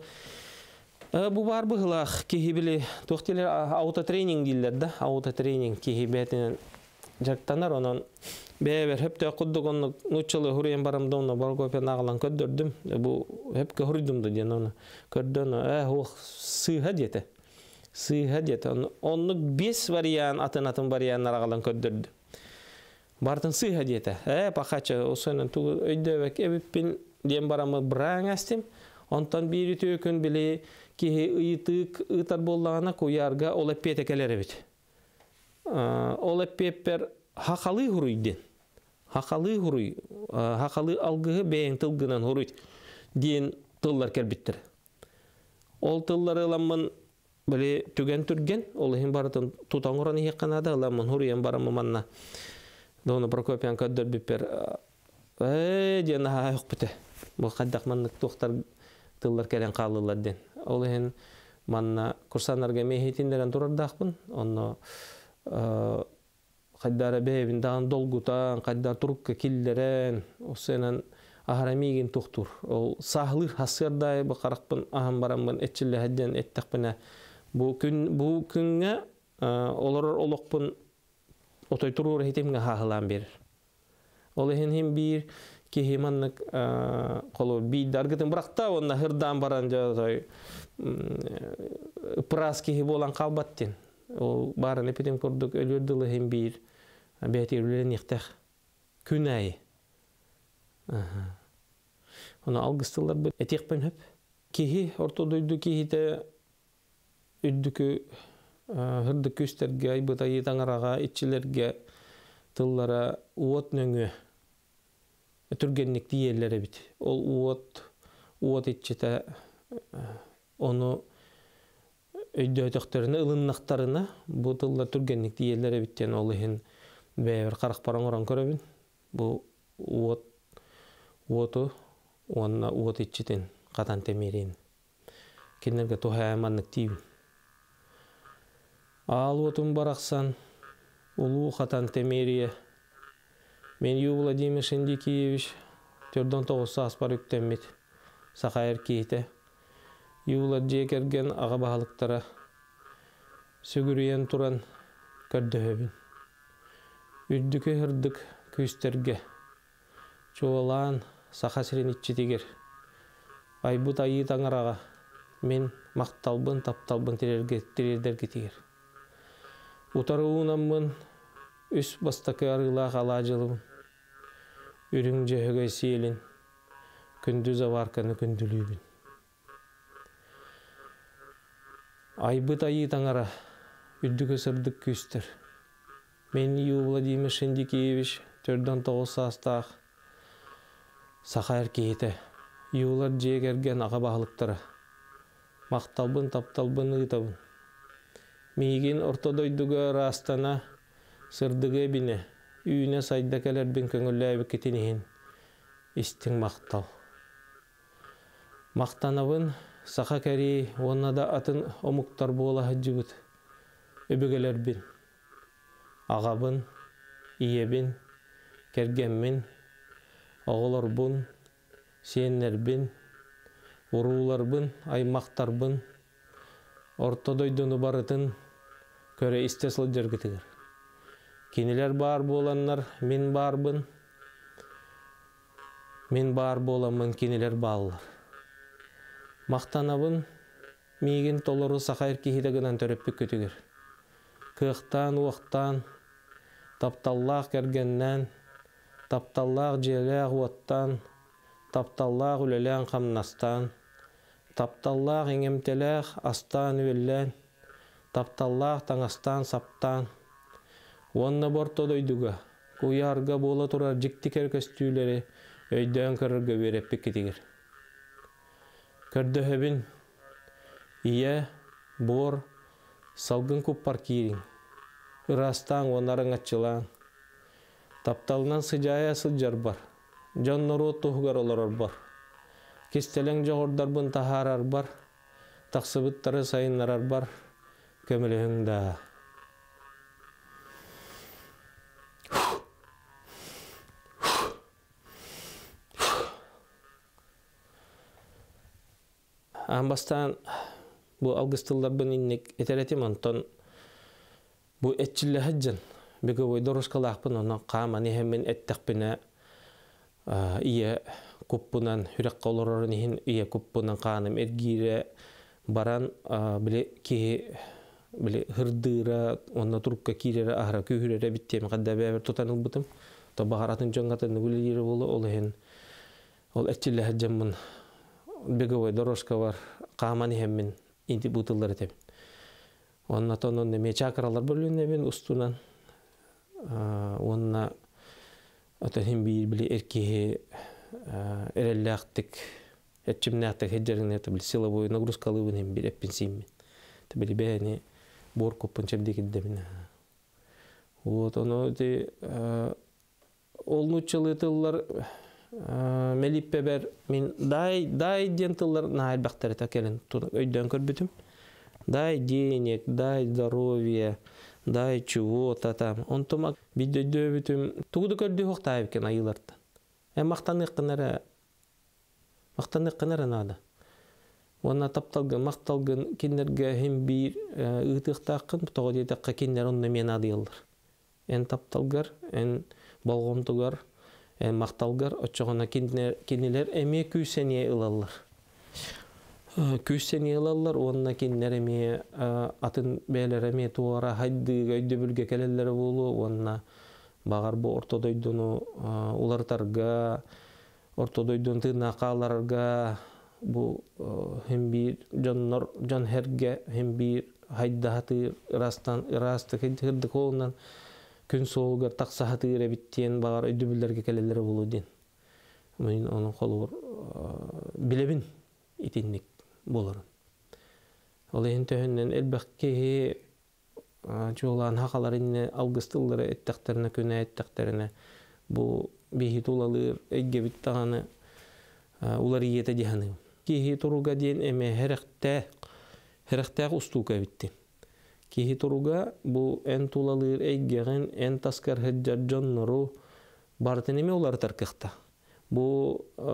бу бар быглах кихи били тохтилер аутотренинг дилер да, аутотренинг кихи бетинен жактанар онон Бәвер хепте куддук онны нучылы хурен барамда онны баргопен агылан көддөрдүм. Бу хепке хурдумду ден оны. Көрдөн э о сыйга дете. Сыйга дете. Онны бес вариант атын атын варианттар агылан көддөрдү. Бартын сыйга дете. Э пахача осонун ту өйдөбек эбиппин ден барамы браң астым. Онтан бири төкөн биле ки ыйтык ытар боллагана коярга олеппете келер бит. Олеппеппер хакалы хуруйден. Хакалы хуруй, хакалы алгыгы бейін тылгынан хуруй дейін тыллар кәрбіттір. Ол тыллары ыламын біле түген түрген, ол ең барытын тутан ұраны еққанада ыламын хуруйен барамы манна. Доны Прокопиян көддір біппер, э дейін аға yok біті. Бұл қаддақ маннық тоқтар тыллар кәрен қалылар ден. Ол ең манна курсанларға мейхетіндерін тұрардақпын, оны Qaddara bebin dağın dolgutan, qaddar turukka killeren, o senen aharamigin tuhtur. O sahlı hasırday bu qaraqpın aham baramın etçille hadden ettakpına. Bu gün bu günge olur oluqpın otoy turur hitimge hahılan berir. Olu hem bir ki hemanlık qolur bir dargıtın bırakta onna hırdan baranca toy pras ki bolan qalbattin. O barın epitim kurduk ölürdülı hem bir Бәтерлерін ектәқ күн айы. Оны алғыстылар бұл әтек бән хөп. Кехи, ортоды үдді кехиті үддікі ғырды көстерге, айбытайы таңыраға, етчілерге тыллара уот нөңі түргенлік дейерлері біт. Ол уот, уот етчіті оны өйді өтіқтеріні, ылыннақтарына бұл тыллар түргенлік дейерлері біттен олы хен Бәйбір қарық баран оран көребін. Бұл уот, уоту, онына уот етчетен қатан темерейін. Кенерге тухай аманлық дейбін. Ал уотым барақсан, улу қатан темерейі. Мен Ю Владимир Шендикиевич, төрден тоғыз саас бар үктенмет. Сақайыр кейті. Ю Влад жекерген аға бағалықтара сөгірейен туран көрді өбін. Үддікі үрдік көстерге, чуалан сақасырен итчетегер. Айбыт айы таңыраға, мен мақталбын, тапталбын терердерге тегер. Утары уынамын, үс бастақы арылақ ала жылымын. Үрің жөғөй сейлін, күндіз аварканы күнділүйбін. Айбыт айы таңыра, үддікі сырдық көстер. Мен Ю Владимир Шендикиевич, төрден тоғыз састақ, сақайыр кейті, Юлар жегерген аға бағылықтары. Мақталбын, тапталбын, ұйтабын. Мейген ортодойдығы растана, сырдығы біне, үйіне сайда кәлербін көңілі әбі кетенеген, істің мақтал. Мақтанабын, сақа кәрі, онына да атын омуқтар бола хаджыбыт, өбігелербін. Ағабын, иебін, кергенмін, оғыларбын, сенербін, ұруларбын, аймақтарбын, ортодойдуну барытын көрө истесыл жергитигер. Кинилер бар боланнар, мен барбын. Мен бар боламын, кинилер баллар. Мақтанабын, мейгін толору сақайыр кихидегінен төрөппік көтігер. Кықтан, уақтан, тапталлақ кергеннен, тапталлақ желеғ уаттан, тапталлақ үлелен қамнастан, тапталлақ еңемтелеғ астан үлелен, тапталлақ таңастан саптан. Онна борто дойдуға, куярға бола тұрар жіктікер көстүйлері өйден көрірге вереппік кетігер. Көрді хөбін, ие, бор, салгын күппар кирин, ырастан онарын атчылан, тапталынан сыжая сыджар бар, жон нору тұхығар олар бар, кестелен жоғырдарбын тахарар бар, тақсыбыттары сайынларар бар, көмілігің да. Амбастан bu algıstıllardan innek eteretim ondan bu etçille haccan bege boy doroşkalaqpın ona qamani hemen ettekpine iya kuppunan hürek qolororun hin iya kuppunan qanım ergire baran bile ki bile hırdıra onna turukka kirere ahra kühürere bittemi qadda beber tutanıl butum to baharatın jongatın bile yeri bolu ol hen ol etçille haccanmın bege boy doroşka var qamani hemen inti butullar etem. Onna tonon neme çakralar bölünne ben ustunan. Onna atahim bir bile erkeğe erellaktık. Etçimnaktık heccerine tabi sila boyu nagruskalıbın hem bir epinsim. Tabi beni bor kopun çabdeki demine. Вот ono de olnuçalıtıllar melippeber min day day dentıllar nail bakteri takelin öydön körbütüm. Дай денег, дай здоровья, дай чего-то там. Он томак бидödöbütüm tuğdu kördü hoqtayıpken ayılardan. E maqtanıq qınara maqtanıq qınara nada. Ona taptalgın, maqtalgın kinlerge hem bir ıtıqtaqın toğu deytaqqa kinler onu men adıyılır. En taptalgar, en balğomtugar, en maqtalgar oçoğuna kinler eme küyseniye ılallar. Küsseni yılallar, onunla kinlerime atın belerime tuğara haydi göyde bülge kelelleri bolu, onunla bağır bu ortodoydunu ulartarga, ortodoydun tırnaqalarga, bu hem bir canlar, can herge, hem bir haydi hatı rastan, rastık hırdık olundan gün soğugar taqsa hatı rebittiyen bağır öydü bülgerge kelelleri bolu den. Men onun kolu bilebin itinlik. Bolarım. Olayın töhünden elbette çoğulan haqalarını algıstılları etteklerine, köne etteklerine bu bihi tulalır, egge bittağını ular iyete dihanı. Kihi turuga diyen eme herekte, herekte ustuka bitti. Kihi turuga bu en tulalır, eggeğin, en taskar heccar canları bartın eme ular tarkıqta. Bu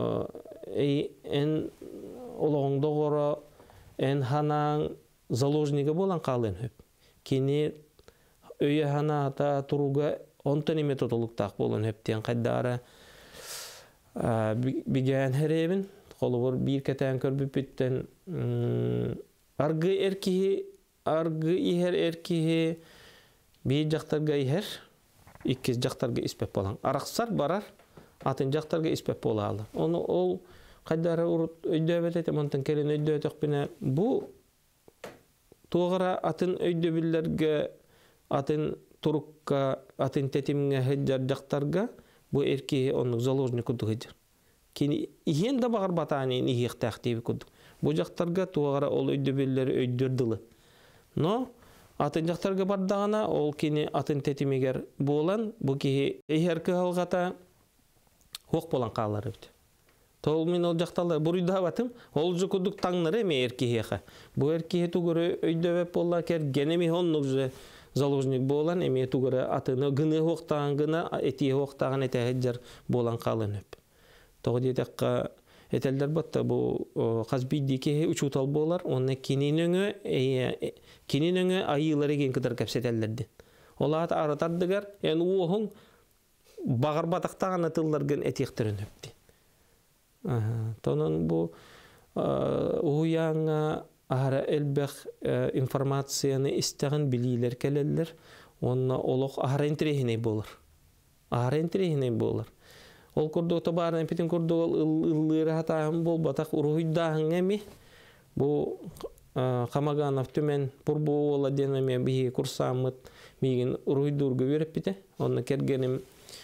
en Олоғыңды қора, ән ханаң заложнигі болан қалын хөп. Кені өйе хана ата тұруға онтан еме тұтылықтақ болан хөптен қайдары бігән хәребін, қолы бір бір кәтән көрбіп біттен арғы әркеге, арғы ихер әркеге бір жақтарға ихер, иккіз жақтарға іспеп болан. Арақсар барар, атын жақтарға іспеп бола алыр. Оны ол Qaddara urut öydöbet etem ondan kelen öydöbet bine bu tuğra atın öydöbillerge atın turukka atın tetimge heccar jaktarga bu erkeğe onun zaложник kudu heccar. Kini ihen da bağır bataneyin ihih taqtibi kudu. Bu jaktarga tuğra ol öydöbilleri öydördülı. No atın jaktarga bardağına ol kini atın tetimiger bolan bu ki eherke halgata hoq bolan qalları bit. Tol min ol jaqtalar buruyda batım olju kuduk tаңнары эме эркеге. Бу эркеге тугөрө өйдөбөп болла кер генеми хоннугже заложник болан эме тугөрө атыны гыны хоктаган гына эти хоктаган эте хеджер болан калынып. Тогы детекка Eteller batta bu Казбийдики учутал болар, онна кининөңө кининөңө айылары ген кыдар кепсетеллерди. Олат аратардыгар, ен уохун багар батактаган тылларгын этиктерин өпти. Тонун бу уяңа ара элбек информацияны истеген билилер келелер, онна олох ара интерехине болар. Ара интерехине болар. Ол курдук табарын питин курдук ыллыра хатаам бол батак уруйдаһың эми. Бу Камаганов төмен пурбу ола денеме би курсамыт миген уруйдурга берип бите. Онна кергеним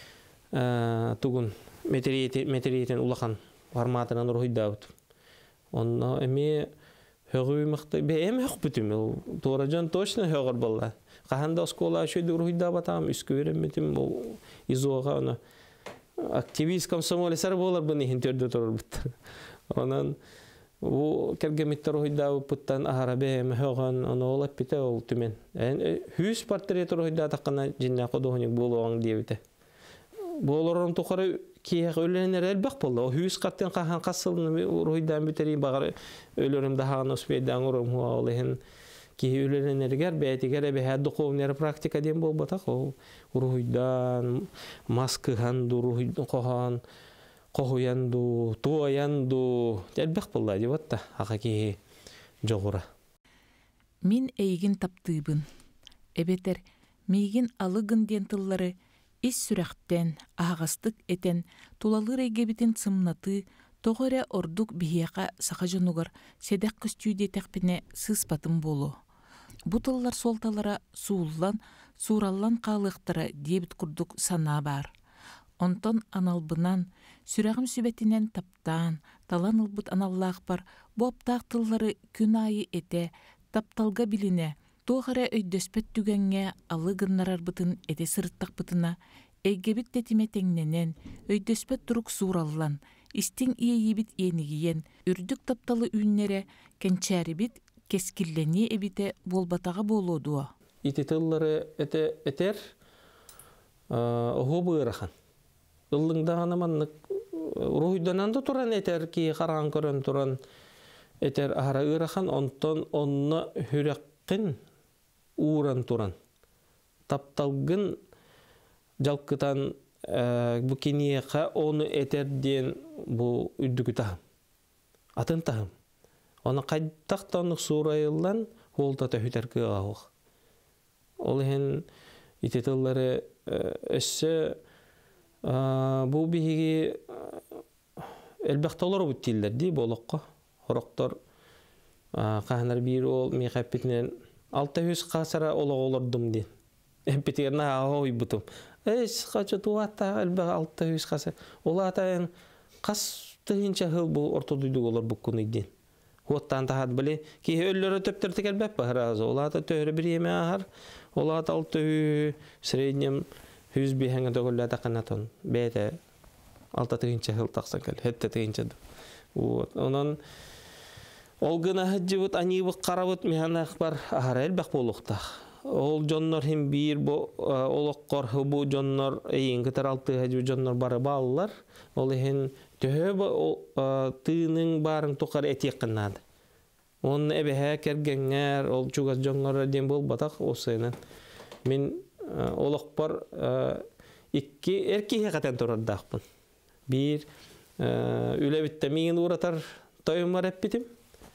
тугун метериетен улахан форматынан уруйдабыт. Онна эми хөгүй мыкты бем хök бүтүм. Торажан точно хөгөр болла. Каханда школа шөйдү уруйдабатам үскө беремитим бул изога аны активист комсомолецер болар буны хинтерде турбут. Онан у кергемиттер уйда путтан арабе мөхөгөн аны олап бите ол түмен. Хүс портрет уйда такана жинна кодоник болуң дебите. Болорун тукары кие өлөнөр элбак болду. Хүс каттан кахан касылны уйдан битери багыр өлөрүм дахан оспедан урум олehen кие өлөнөргөр бетигер бе духовный практика дем болбатак ол уйдан маска ханду уйдан кохан кохуянду туаянду элбак болду дебатта акаки жогура. Мин эйгин таптыыбын. Эбетер мейгин алыгын ден тыллары ис сүрәхтен, ағастык этен, тулалыр егебитин цымнаты, тоғыря ордук бихияқа сақажынугар седек күстүйде тәқпіне сыспатын болу. Бұтыллар солталара суыллан, сураллан қалықтыра дебіт күрдік сана бар. Онтон аналбынан, сүрәғім сүбетінен таптан, талан ылбыт аналлақ бар, bu аптақ тыллары күн айы эте, тапталға биліне, тоғыра өйдөспет түгенге алы гыннарар бытын эте сырыттақ бытына, эйгебит тетиме теңненен, өйдөспет тұрук сураллан, истин иейбит енігиен, үрдік тапталы үйнере, кенчәрібит, кескіллене эбите болбатаға болуду. Ити тыллары этер оғы бұйрахан. Ыллыңдағаны маннық руйдананды туран этер ки қарған көрін туран этер ара ырахан, онтон онна хүрәққин уран туран. Тапталгын жалқытан бұ кенеқа оны этерден бұ үддігі тахым. Атын тахым. Оны қайдақтанық сурайылан олтата хүтәргі ағуқ. Ол ең итетілері өссі бұ бігі әлбәқталары бұттелдер дей болыққа. Хорақтар қағынар бір ол мейқапетінен алты жүз қасыра олық олырдым ден. Әмпетеріне ағауй бұтым. Әс қачы туатта әлбәқ алты жүз қасыра. Ол атайын қас тұхынша ғыл бұл ортодүйді олар бұл күні ден. Оттан тахат біле, ки өллері төптірті кәлбәп бағыр азы. Ол ата төхірі бір еме ағар. Ол ата алты среднем жүз бейхіңі төгілі атақанатын. Бәйті алты тұхынша ғыл тақсан кәл. Хетті тұхынша ды. Онан ол гына хәджібіт, анибіт, қарабыт, механақ бар ағар әлбәқ болуқтақ. Ол жоннор хем бир олоққор хубу жоннор эйин кытар алты хәджібі жоннор бары балылар. Ол ехен төһө тыының барын тұқар әтек қынады. Оның әбәхә кәргенңер, ол чугас жоңғар дем бол батақ осыйынан. Мен олоқпар әркеге қатан тұрардақпын. Bir ülebitте миген уратар тойымар әппетім.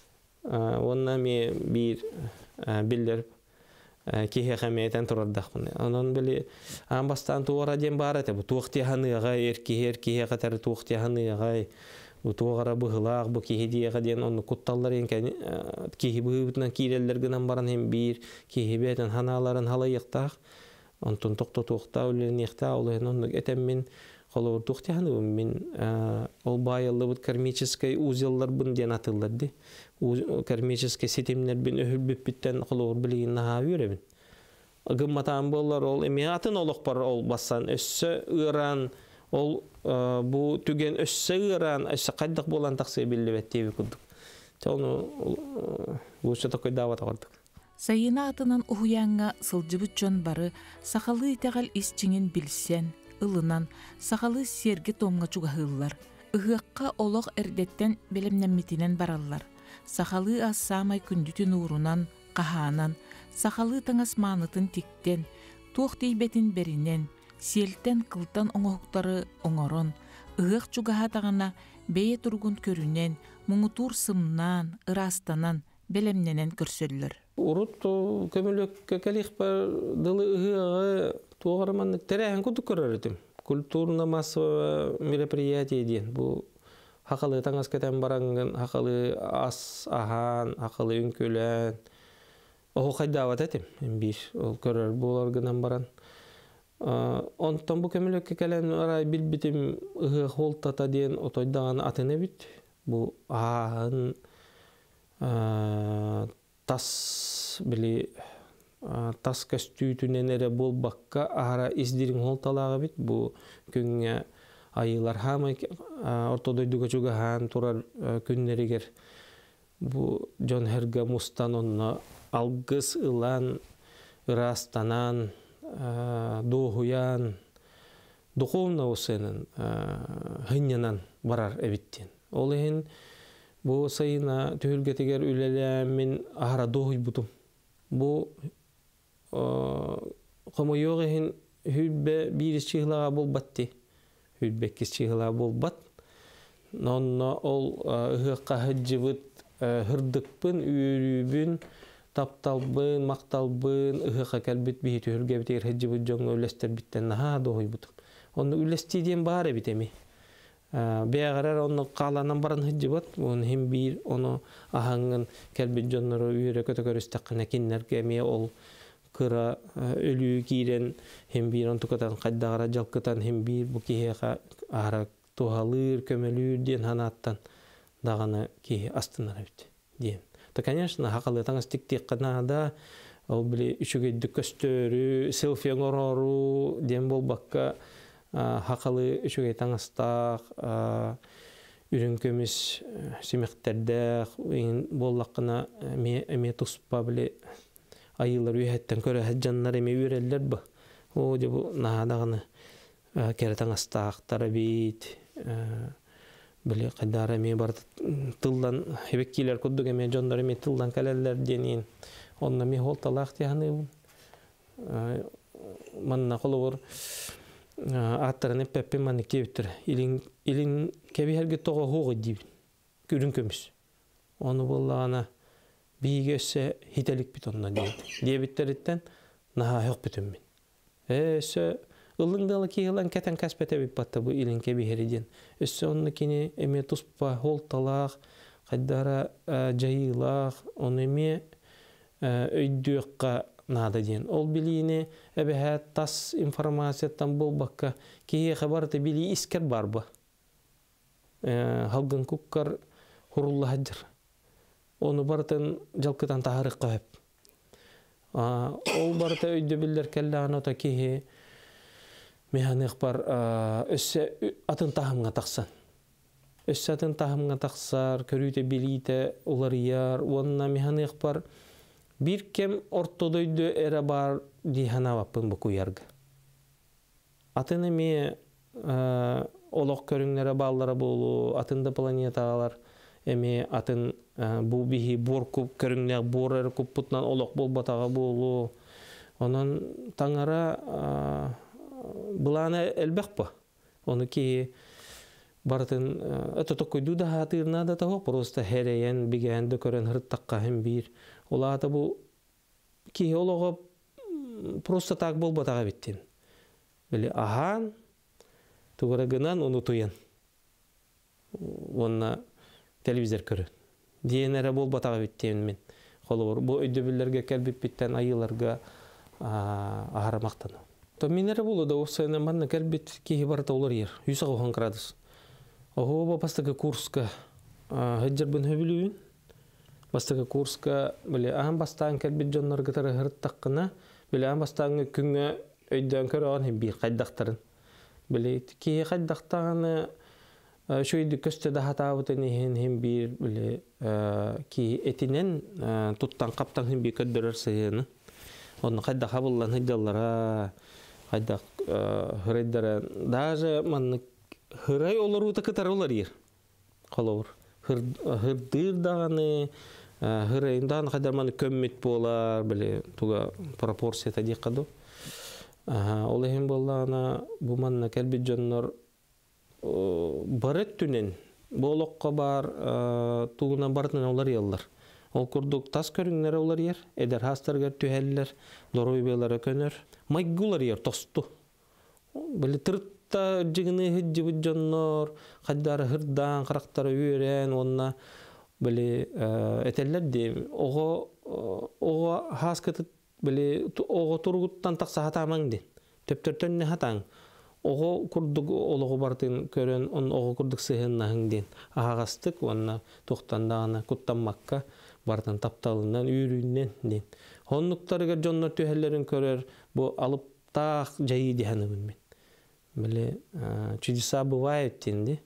Онна мен bir биллер кеге қамейтен тұрардақпын. Онын білі амбастан туғара дем бар әті. Туғти ханығай, әркеге қатары туғти ханығай. Туғара бұғылақ, бұ кеге дейіға ден оны құтталар енкен кеге бұғыбытынан кейреллергінен баран hem bir кеге бәйтін ханаларын халайықтақ. Онтын тоқты туғта өлерін еқта олығын онық әтем мен қолуыр туғти ханығым. Мен ол байылы бұд кармическай узеллар бұн ден атыларды. Кармическай сетемлер бін өхіл бүппіттен қолуыр білігін наға өремін. Гымматан болар ол еме атын олық бар ол бассан өссі ұйран ол bu tügen össe ıran össe qaydak bolan taqsı belli bettеби кудук. Тону bu şota koydava taqırdık. Sayına atынан уhuянга сылжыбыт жон бары сахалы итегал исчиңин билсен, ылынан сахалы серге томга чугахыллар. Ыһыакка олох эрдеттен белемнеммитинен бараллар. Сахалы ассамай күндүтүн уурунан, кахаанан, сахалы таңас маанытын тиктен, туох тийбетин беринен, сиэлтен кылтан оҥоһуктары оҥорон, ыһыак чугаһа таҕана бэйэ тургун көрүнен, муңутуур сымнаан, ырастанан, белемненен көрсөллөр. Урут көмөлөккө калихпар дылы ыһыагы туогараманнык терээһин кутук көрөрөтүм. Культурно-массовое мероприятие дейін. Бұл хақылы таңас кетен бараңын, хақылы ас, ахан, хақылы үнкөлен. Оғы қайдават әтім, бір, ол көрір болар гынан баран. Онтан бұл көмілікке кәлен арай білбітім ұғы қолтата дейін отойдаған атыны біт. Бұл ахан, тас білі, тас көстүйтүнен эре болбакка ара издирин холталага бит бу күнгө айылар хамай ортодойдуга чугахан турар күннеригер бу жон херге мустан онно алгыс ылан ырастанан доохуян духовно усенен хыннянан барар эбиттен ол эхин бу сайына түйүлгетигер үлелемин ара доохуй бутум бу Қомойоғын хүлбе бирис чиғылаға бол батты. Хүлбеккіз чиғылаға бол бат. Нонна ол ұғыққа хүджівіт хырдықпын, үйірібін, тапталбын, мақталбын, ұғыққа кәлбіт бейі түйірге бітер хүджівіт жоңы үлестер біттен наға доғой бұтым. Оны үлестейден бары бітеме. Бәғарар оны қаланан баран хүджівіт, оны хем бір, оны ағаңын кәлбіт жоңнары үйірі көті көрістіққына кеннерге ме ол кыра өлүү кирен хем бир онтукатан кайдагара жалкытан хем бир бу киһиэха ара тухалыр көмөлүүр диэн ханаттан даганы киһи астынара бит диэн. То конечно хакалы таңас тиктик канада ол били үчүгөйдү көстөрү селфи оңорору диэн болбакка хакалы үчүгөй таңастаак үрүнкөмүс симектерде боллаккына эме туспа били айылар үйәттен көрі әджанлар еме үйрелдер бұ. О, де бұл нағадағыны кәрітің астақтары бейт. Біле қайдар еме бар тылдан, хебеккейлер күддік еме жондар еме тылдан кәлелер денейін. Онна ме холталақ дейіні бұл. Манна қолы бұр аттарын әппәппен манны кебіттір. Илін кәбейерге тоға хоғы дейбін. Көрін көміс. Оны болағана бейгесі хителік бит онна дейді. Дебіттеріттен наға хеқ бүтін мен. Өсі ылыңдалы кейілан кәтен кәспәті біп батты бұл илін кәбейеріден. Өсі онны кені әме тұспа холталақ, қайдара жайылақ, оны әме өйдіққа нады дейін. Ол білейіне әбіғә тас информацияттан бұл баққа кейі қабарты білей искер бар ба. Халғын күккар хұрулла хаджыр. Onu barıtın jalkıtan taharıqqa hep. Ol barıta öydü biller kelle anota kihi mehanik bar össe atın tahımga taqsan. Össe atın tahımga taqsar, körüte bilite ular yar, onna mehanik bar bir kem ortodoydu era bar dihana vapın bu kuyarga. Atını me oloq körünlere bağlara bolu, atında planetalar эме атын бу бихи бор куп көрүңнәк борер куп путнан олоқ бол батага болу. Онан таңара буланы элбек ба. Оны ки бартын это токойду да хатырна да того просто хереен бигенде көрөн хырттакка хем бир. Олата бу ки олоға просто так бол батага биттин. Били ахан тугарагынан оны туян. Онна телевизор көрі. Дейенері бол батаға біттейін мен. Қолы бар. Бұл өйдөбілерге кәлбіп біттен айыларға ағарамақтаны. Менері болу да осыйынан барына кәлбіп кейі барыта олар ер. жүз оған градус. Оғы бастығы курска ғыджырбын хөбілуін. Бастығы курска ағын бастағын кәлбіп жонлар ғытары ғырттаққына ағын бастағын күнгі өйдөң көрі оған бір қайдақтарын. Кейі қайдақтағаны şöyle köste daha tavutun hem hem bir böyle ki etinen tuttan kaptan hem bir ködürür sayını. Onu kadar kabullan hediyelara, kadar hediyelara. Daha manlık hıray oluru da kıtar olar yer. Kalor. Hırdır dağını, hırayından kadar manı kömmet bolar, böyle tuga proporsiyata dikkadı. Olahim bollağına bu manna kelbet jonlar baret tünen, bolokka bar, tuğuna barıtın olar yallar. Ol kurduk tas körünler olar yer, eder hastargar tüheller, doroy belara könör, maygular yer tostu. Böyle tırtta jigini hıcı jonlar, kaddara hırdan, karaktara üren, onna böyle eteller diyeyim. Oğa, oğa haskatı böyle oğa turguttan taksa hataman din. Töptörtön ne hatan. Oğa kurduk oloğu bartın körön, on oğa kurduk sıhınna din. Ağastık onna tohtandağına kuttanmakka bartın taptalından, üründen din. Honnuktarıga jonlar tühellerin körör, bu alıp tağ jayı dihanı bilmen. Böyle çücüsa bывает dindi.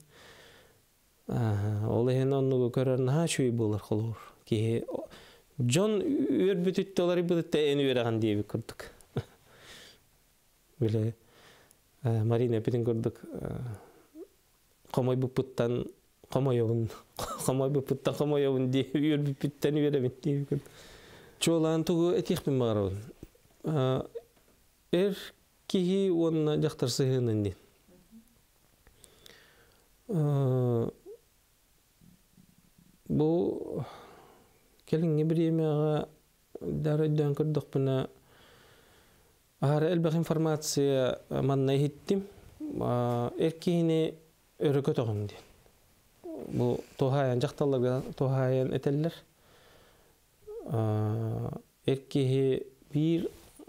Олehen онну көрөрүн ха чүй болар холор. Ки Жон өрбүтүт долары бутта эни бераган диби курдук. Биле Марина петин курдук. Камай бупуттан камайовун, камай бупуттан камайовун диби өрбүттен беребин диби курдук. Чолан тугу этихпин барабын. Эр кихи онна жактарсыгынын ди. Bu kelin birime darıdan kurduk buna ahara elbaq informasiya manna hittim erkihini örgüt oğumdi. Bu tohayan jaqtallarga tohayan eteller erkihi bir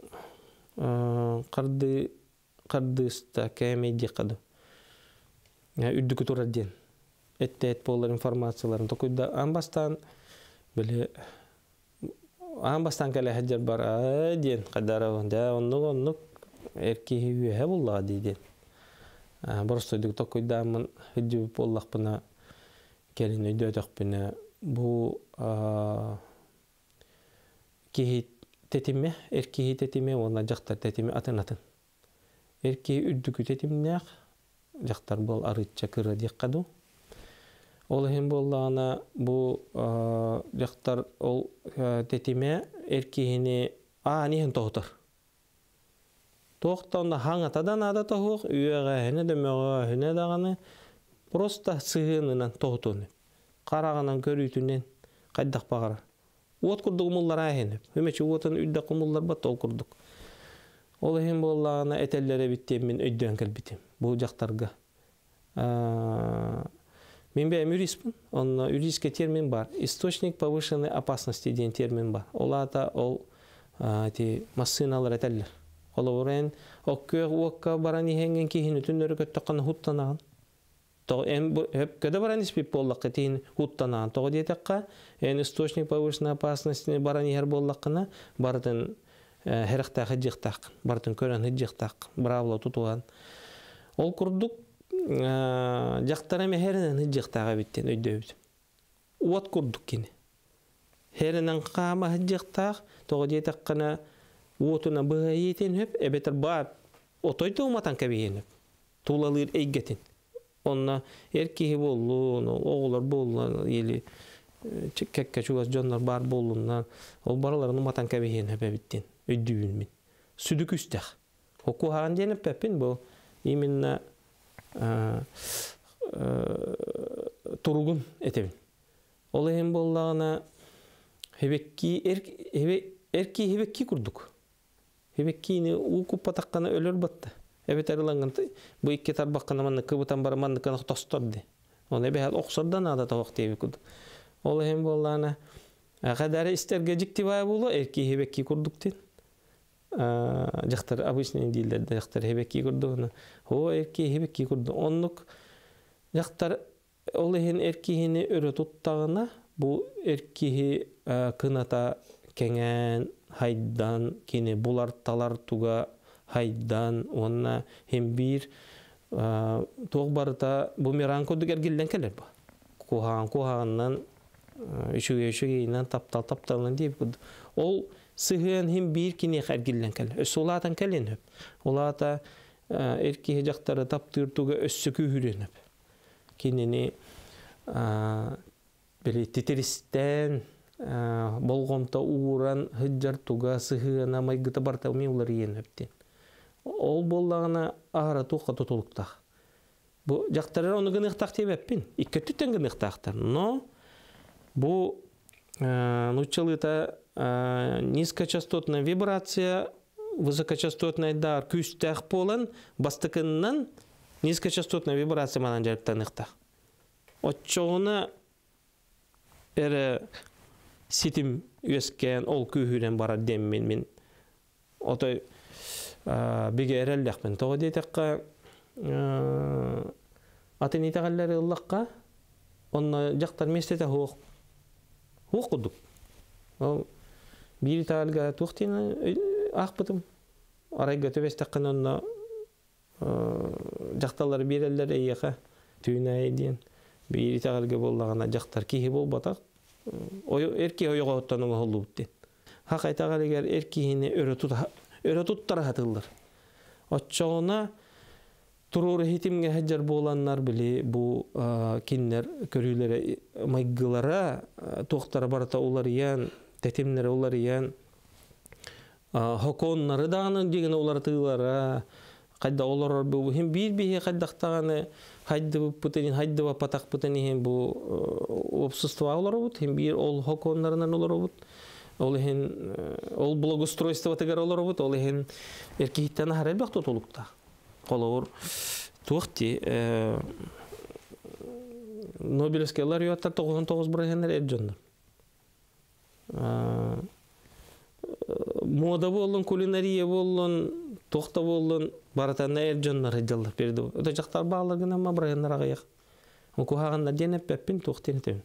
qardı qardыста kemedi qadu. Ya üddükü turadın. Et-et bollar informasiyalarını tokuyda ambastan böyle ambastan kale hajar bar diyen qadara da onnu onnu erkihi üye bulla dedi. Borstoyduk tokuyda men hücü bollaq buna kelin ödödök buna bu ki tetime erkihi tetime ona jaqtar tetime atın atın. Erkihi üddükü tetimnaq jaqtar bol arıtça kırı diqqadu. Olahim bollağına bu jaqtar ol tetime erkihini anihin tohtar. Tohtanda hangatadan ada tohuq, üyeğe hene demeğe hene dağını prosta sığınınan tohtunu. Qarağınan körüytünen qaydaq bağıra. Ot kurduk mullar ahenip. Hümeçi otun üddaq mullar bat ol kurduk. Olahim bollağına etellere bittim min öydön kelbitim. Bu jaqtarga. Мен бе юристпін, он юридический термин бар. Источник повышенной опасности деген термин бар. Олата ол эти массыналар этеллер. Олорен оккө окка барани хенген кихин түннөрү көттөккөн хуттанаган. То эм хеп көдө барани спип боллак этин хуттанаган. То диетекка эн источник повышенной опасности барани хер боллакына бардын херхта хыжыктак, бардын көрөн хыжыктак, бравло тутуган. Ол курдук жақтара мехерінен хыджықтаға біттен өйдөбіт. Уат күрдік кені. Херінен қама хыджықтақ, тоғы детек қана уатына бұға етін өп, әбетір бап, отойды уматан кәбейен өп. Тулалыр әйгетін. Онна еркеғі болуын, оғылар болуын, елі кәкке чуғас жонлар бар болуыннан, ол бараларын уматан кәбейен өп әбіттен, өйдөбін мен. Сүдік үстәқ. Оку хаған деніп пәппін бұл, именно тургун этебин. Олайым боллағына хебекки эрки хебекки курдук. Хебеккини укуп патаққана өлөр батты. Эбет арыланган бу икке тарбаққана манны кыбытан бара манны кана тосторды. Оны эбет оқсордан ада тавақ дейби курду. Олайым боллағына қадары истерге жиктибай болу эрки хебекки курдуктен. Жақтар обычный дилдерде жақтар хебекки курду. О эрки хебекки курду. Оннук жақтар олehen эркихини өрө туттагына бу эркихи кыната кеңен хайдан кини буларталар туга хайдан онна hem bir тоқ барыта бумеранг курдук эргилден келер бу. Кухан куханнан үшүгө үшүгөйнөн таптал тапталын дейп курду. Ол сыгын hem bir kini эргилден келер. Өсулатан келен хөп. Олата эркиһи жактары таптыртуга өссөкү хүренеп. Кинени били титеристен болгомто ууран хыджар туга сыхына майгыта барта меулар иенептен. Ол боллагына ара тука тутулуктах. Бу жактары оны гыныктак тебеппин. Икки түттен гыныктактар. Но бу нучалыта низкочастотная вибрация, высокочастотная дар күстәх болан бастыкыннан низкочастотная вибрация манан жарыктаныктак. Отчоғына әрі сетім өскен ол күйірен бара деммен мен отой біге әрәлдәқпен. Тоғы дейтіққа атын етеғалары ұллаққа онна жақтар местеті хуқ құдық. Бір тағалға туқтені ақпытым. Арайға төбестіққан онна жақталары берелер әйеға түйіне әйден. Bir tağılga bollağına jaqtar kihi bolbataq. Erki oyuğa ottanın oldu butten. Haqay tağılgar erkihini öretut öretuttar hatıllar. Otçoğuna turur hitimge hajjar bolanlar bile bu kinler körülere maygılara toqtara barata ular yan tetimlere ular yan hokonları dağının degen ular tığlara qayda olar bu hem bir bir qaydaqtağını haydi bu putenin haydi bu patak putenin hem bu obsustva olar bu hem bir ol hokonlarından olar bu олehen ол благоустройство тегер олар бут олehen эркиттен харел бак тотулукта колор тухти Нобелевский лауреаттар тоқсан тоғыз бұрайындар әджондар. Мода болын, кулинария болын, тоқта болын, баратанна әджондар әджалар берді. Өте жақтар бағалар гына ма бұрайындар ағаяқ. Оқуғағандар денеп бәппен тоқтен етемін.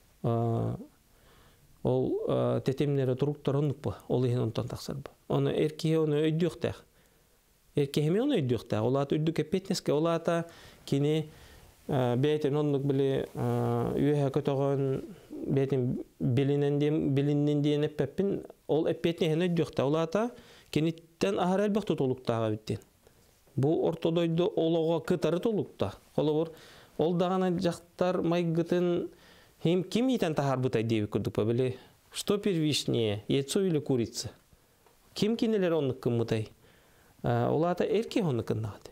Ол тетемнері тұруқтар ондық ба, ол ең онтан тақсар ба. Оны әркеге оны өйдіқтәқ. Әркеге оны өйдіқтәқ. Ол аты өйдік әппетнеске, ол аты кені бәйтін ондық білі үйе көтіған бәйтін білінен дейін әппәппін, ол әппетнесін өйдіқтәқ. Ол аты кенеттен ағар әлбәқ тұтылықтаға біттен. Бұл ортодойды олуға кытары тұлықта. Ол дағана жақтар майгытын Им кем етен тахар бұтай дейбі күрдік па біле? Что первичнее, яйцо или курица? Кем кенелер онық кім бұтай? Ол ата әрке онық кіннағады.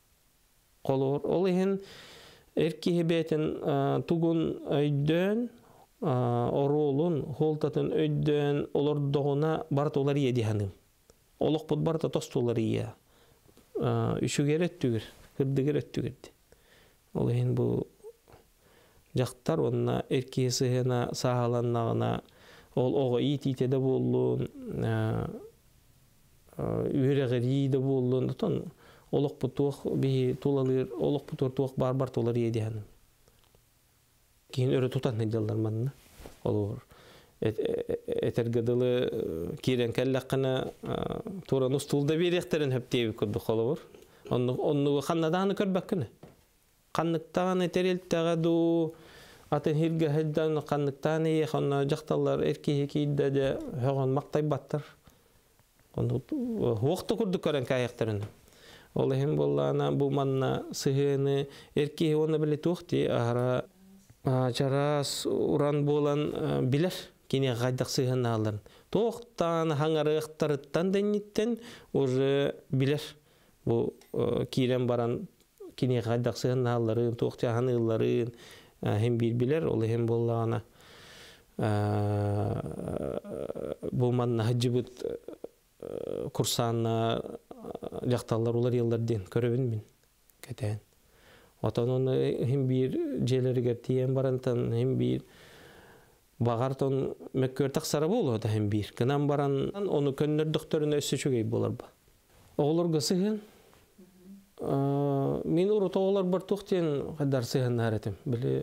Ол ең әрке бәтін тұғын өйден, оролын, холтатын өйден, олар доғына барат олар еді ханым. Олық бұд барата тост олар ие. Үшігер өттігір, кірдігер өттігірді. Ол ең бұл жақтар онна эркесі ғана сағаланнағына ол оға ит-итеді болуын, үйрегері еді болуын. Олық бұтуық бейі тулалыр, олық бұтуыр туық бар-бар толар еді ғаным. Кейін өрі тұтан неделдар манына. Олығыр. Әтергіділі керен кәлләққына туран ұстылда беректерін хөптейбі күрді қолығыр. Онығы қаннадағыны көрбәк күні. Қаннықтағын әтерелттәғаду атын хирге хәддан қаннықтағын ие қанна жақталар әркеге кейді де höған мақтай баттар. Оқты күрді көрін кәйіқтерін. Ол әйін болағына бұл манна сығыны әркеге оны білі тоқты ағара жарас уран болан білер кене қайдақ сығыны аларын. Тоқтан хаңары ұқтарыттан дәнеттен уже білер. Бұл кейрен баран Кини қайдақсығын алларын, тоқтияған ұлларын hem bir-biler, olu hem bollağına bu manna hacı bud kursana jaqtallar ular yıllardan köröbün bin keten. Otan onu hem bir jelerge tiyen barantan hem bir bağartan mekkörtak sarı bolu da hem bir. Kınan baran onu könler doktoruna össü çögey bolar ba. Oğlar gısığın Мен урут оғылар бір тоқтен қадар сыған наретім. Білі,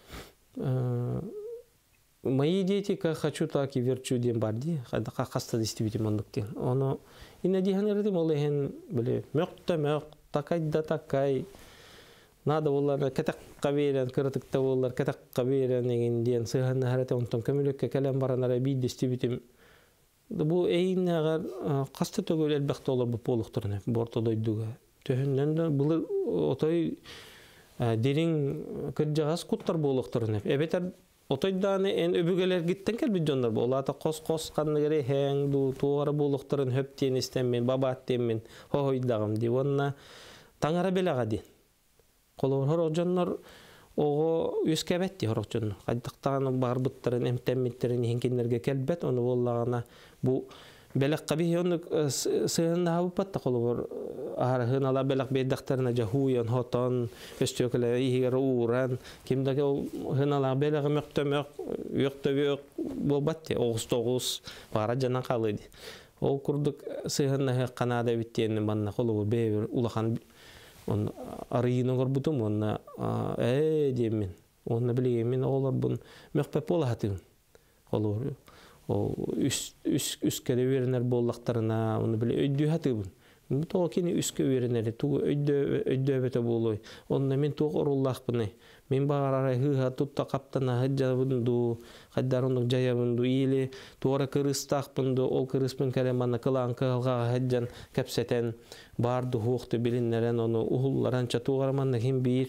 мои дети, как хочу, так и верчу ден бар дей. Қадақа қаста дестебетім ондықтен. Оны, ина дейхан еретім, ол еген, білі, мөқті мөқ, такай да такай. Нада олар, кәтаққа берен, кірітікті олар, кәтаққа берен еген ден сыған наретім. Онтан көмілекке кәлем баранара бей дестебетім. Бұл әйін ағар қасты төгөл әлбәқті олар бұл полықтырын. Бұл ортодойдуға. Töһүннен de бұл отой derin kırcağız kutlar boğulukturun hep. Ebeter otaydan en öbügeler gitten kelbid jonlar bu. Olata kos kos kanı gere heng du tuğara boğulukturun hep diyen istenmen, babat demen, hohoydağım di. Onna tangara belaga di. Kolor horok jonlar oğu üskebet di horok jonlar. Kaydıqtağını barbıttırın, emtemmittirin henkinlerge kelbet. Onu bollağına bu belak kabih onu sığınna habupatta kolor ahar hınala belak beydaktarına jahuyan hoton östüyökele ihiger uğuran kimdaki o hınala belak möktö yöktö yök bolbatti oğuz toğuz bara jana kalıdı o kurduk sığınna kanada bittiğini banna kolor beyver ulakan on arıyını gorbutum onna eee diyemin onna bileyemin oğlar bun mökpep olahatın kolor o üst üst üskere verenler bollaklarına onu bile ödü hatibun. Bu tokini üske verenleri tu ödü ödü bete boloy. Onda men tu orullah bunu. Men bağara hı tutta kaptana hajjabundu haddarundu jayabundu ile tuara kırıstak bundu o kırısmın kalemanna kılan kılga hajjan kapseten bardu hoqtu bilinleren onu uhullaran çatuğarmanna hem bir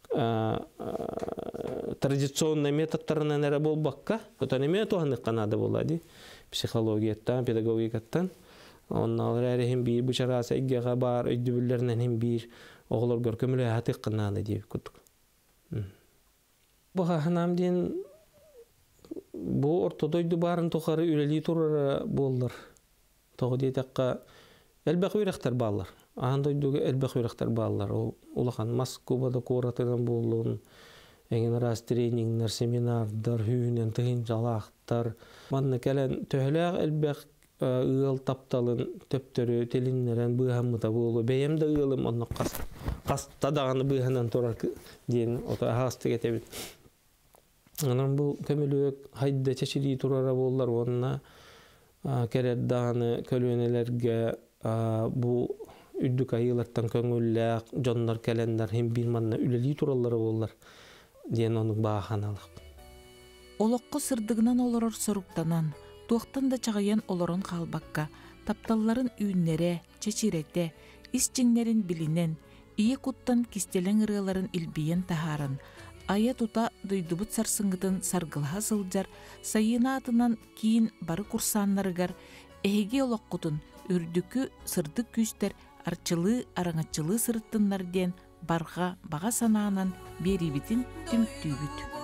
традиционный методтарынан әрі болбаққа, өтәне мен туғанық қанады болады, психологияттан, педагогикаттан. Онналар әрі hem bir бішарасы әйгеға бар, өйді білерінен hem bir оғылар көркөмілі әтік қанады деп күттік. Бұға ханам дейін бұл ортодойды барын тоқары үлелі тұрары болдыр. Тоғы дейтаққа әлбәқ өректер балар. Андойдуга элбек өректер баллар. Улахан Москвада коратынан болуын, еңін раз тренингнер, семинардар, хүйінен тыгын жалақтар. Манны кәлен төхіләq элбек ығыл тапталын төптөрі телиннерен бұғамыда болу. Бәйемді ығылым онны қастадағаны бұғанан тұрар дейін ота ағасты кетебін. Анан бұл көмілік хайда чешірі тұрара болар. Онына керердағаны көлөнелерге бұл üddük ayılardan köngüllek, jonlar kelender, hem bir manna üleli turalları bollar diyen onun bağıqanalıq. Oloqqo sırdıgınan oloror soruktanan, tuğtan da çağayan oloron qalbakka, taptalların üynlere, çeçirete, isçinlerin bilinen, iyi kuttan kistelen ırıların ilbiyen taharın, aya tuta duydubut sarsıngıdın sargılha sılcar, sayına atından kiyin barı kursanlarıgar, ehege oloqqutun, ürdükü sırdık küster, arçılığı, arаңatçılığı sırıttınlar diyen barga bağa sanağынан beri bitin tüm tübüt.